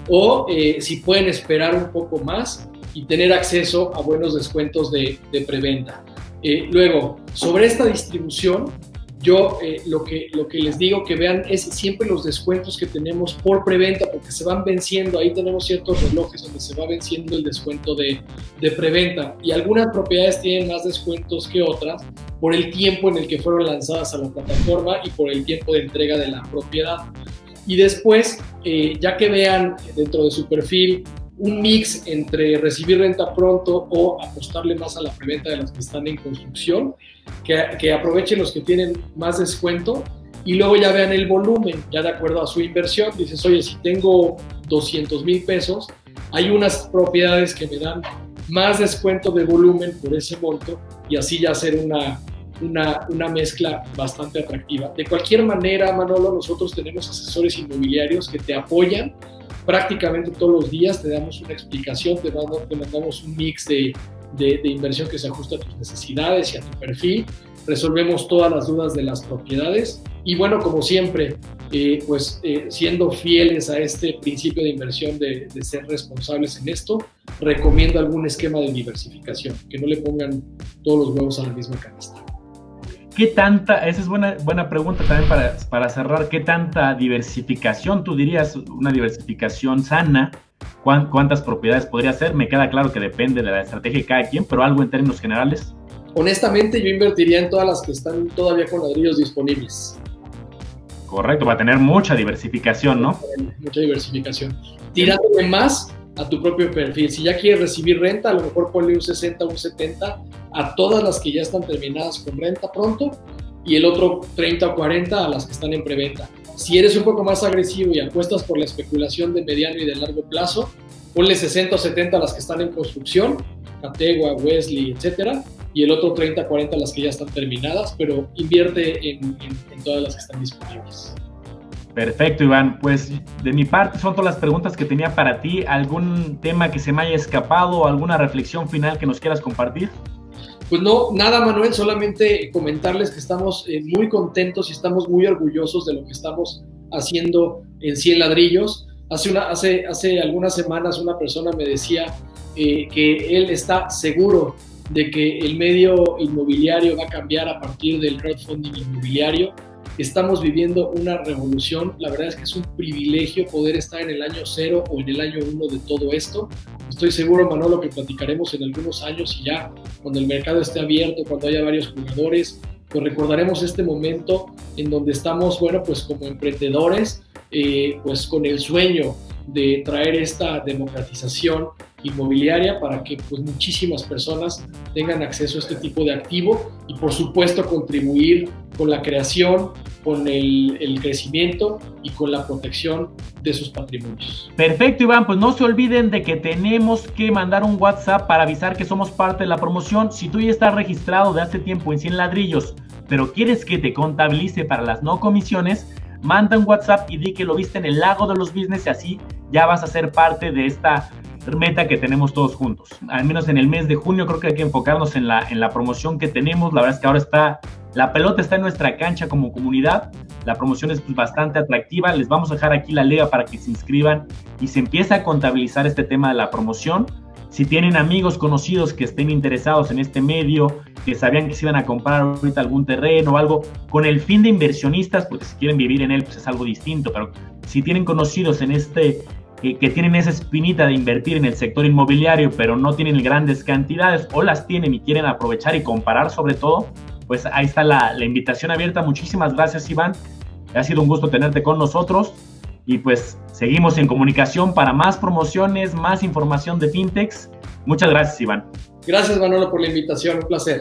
o eh, si pueden esperar un poco más y tener acceso a buenos descuentos de, de preventa. Eh, luego, sobre esta distribución, yo eh, lo, que, lo que les digo que vean es siempre los descuentos que tenemos por preventa, porque se van venciendo. Ahí tenemos ciertos relojes donde se va venciendo el descuento de, de preventa, y algunas propiedades tienen más descuentos que otras por el tiempo en el que fueron lanzadas a la plataforma y por el tiempo de entrega de la propiedad. Y después, eh, ya que vean dentro de su perfil un mix entre recibir renta pronto o apostarle más a la preventa de las que están en construcción, que, que aprovechen los que tienen más descuento, y luego ya vean el volumen, ya de acuerdo a su inversión. Dices, oye, si tengo doscientos mil pesos, hay unas propiedades que me dan más descuento de volumen por ese monto, y así ya hacer una, una, una mezcla bastante atractiva. De cualquier manera, Manolo, nosotros tenemos asesores inmobiliarios que te apoyan prácticamente todos los días. Te damos una explicación, te mandamos, te mandamos un mix de, de, de inversión que se ajusta a tus necesidades y a tu perfil. Resolvemos todas las dudas de las propiedades y, bueno, como siempre, eh, pues eh, siendo fieles a este principio de inversión de, de ser responsables en esto, recomiendo algún esquema de diversificación, que no le pongan todos los huevos a la misma canasta. ¿Qué tanta, esa es buena, buena pregunta también para, para cerrar, qué tanta diversificación tú dirías, una diversificación sana? ¿Cuántas propiedades podría ser? Me queda claro que depende de la estrategia de cada quien, pero algo en términos generales. Honestamente, yo invertiría en todas las que están todavía con ladrillos disponibles. Correcto, va a tener mucha diversificación, ¿no? Mucha diversificación. Tirándole más a tu propio perfil. Si ya quieres recibir renta, a lo mejor ponle un sesenta, un setenta a todas las que ya están terminadas con renta pronto, y el otro treinta o cuarenta a las que están en preventa. Si eres un poco más agresivo y apuestas por la especulación de mediano y de largo plazo, ponle sesenta o setenta a las que están en construcción, Categua, Wesley, etcétera, y el otro treinta, cuarenta a las que ya están terminadas, pero invierte en, en, en todas las que están disponibles. Perfecto, Iván. Pues de mi parte son todas las preguntas que tenía para ti. ¿Algún tema que se me haya escapado o alguna reflexión final que nos quieras compartir? Pues no, nada, Manuel, solamente comentarles que estamos eh, muy contentos y estamos muy orgullosos de lo que estamos haciendo en cien ladrillos. Hace, una, hace, hace algunas semanas una persona me decía eh, que él está seguro de que el medio inmobiliario va a cambiar a partir del crowdfunding inmobiliario. Estamos viviendo una revolución. La verdad es que es un privilegio poder estar en el año cero o en el año uno de todo esto. Estoy seguro, Manolo, que platicaremos en algunos años, y ya cuando el mercado esté abierto, cuando haya varios jugadores, pues recordaremos este momento en donde estamos, bueno, pues como emprendedores, eh, pues con el sueño de traer esta democratización inmobiliaria para que pues muchísimas personas tengan acceso a este tipo de activo, y por supuesto contribuir con la creación, con el, el crecimiento y con la protección de sus patrimonios. Perfecto, Iván, pues no se olviden de que tenemos que mandar un WhatsApp para avisar que somos parte de la promoción. Si tú ya estás registrado de hace tiempo en cien ladrillos, pero quieres que te contabilice para las no comisiones, manda un WhatsApp y di que lo viste en el Lago de los Business, y así ya vas a ser parte de esta meta que tenemos todos juntos. Al menos en el mes de junio creo que hay que enfocarnos en la, en la promoción que tenemos. La verdad es que ahora está, la pelota está en nuestra cancha como comunidad. La promoción es pues, bastante atractiva. Les vamos a dejar aquí la liga para que se inscriban y se empiece a contabilizar este tema de la promoción. Si tienen amigos conocidos que estén interesados en este medio, que sabían que se iban a comprar ahorita algún terreno o algo, con el fin de inversionistas, porque si quieren vivir en él pues es algo distinto, pero si tienen conocidos en este que, que tienen esa espinita de invertir en el sector inmobiliario, pero no tienen grandes cantidades, o las tienen y quieren aprovechar y comparar sobre todo, pues ahí está la, la invitación abierta. Muchísimas gracias, Iván. Ha sido un gusto tenerte con nosotros. Y pues seguimos en comunicación para más promociones, más información de fintechs. Muchas gracias, Iván. Gracias, Manolo, por la invitación. Un placer.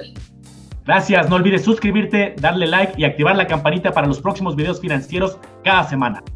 Gracias. No olvides suscribirte, darle like y activar la campanita para los próximos videos financieros cada semana.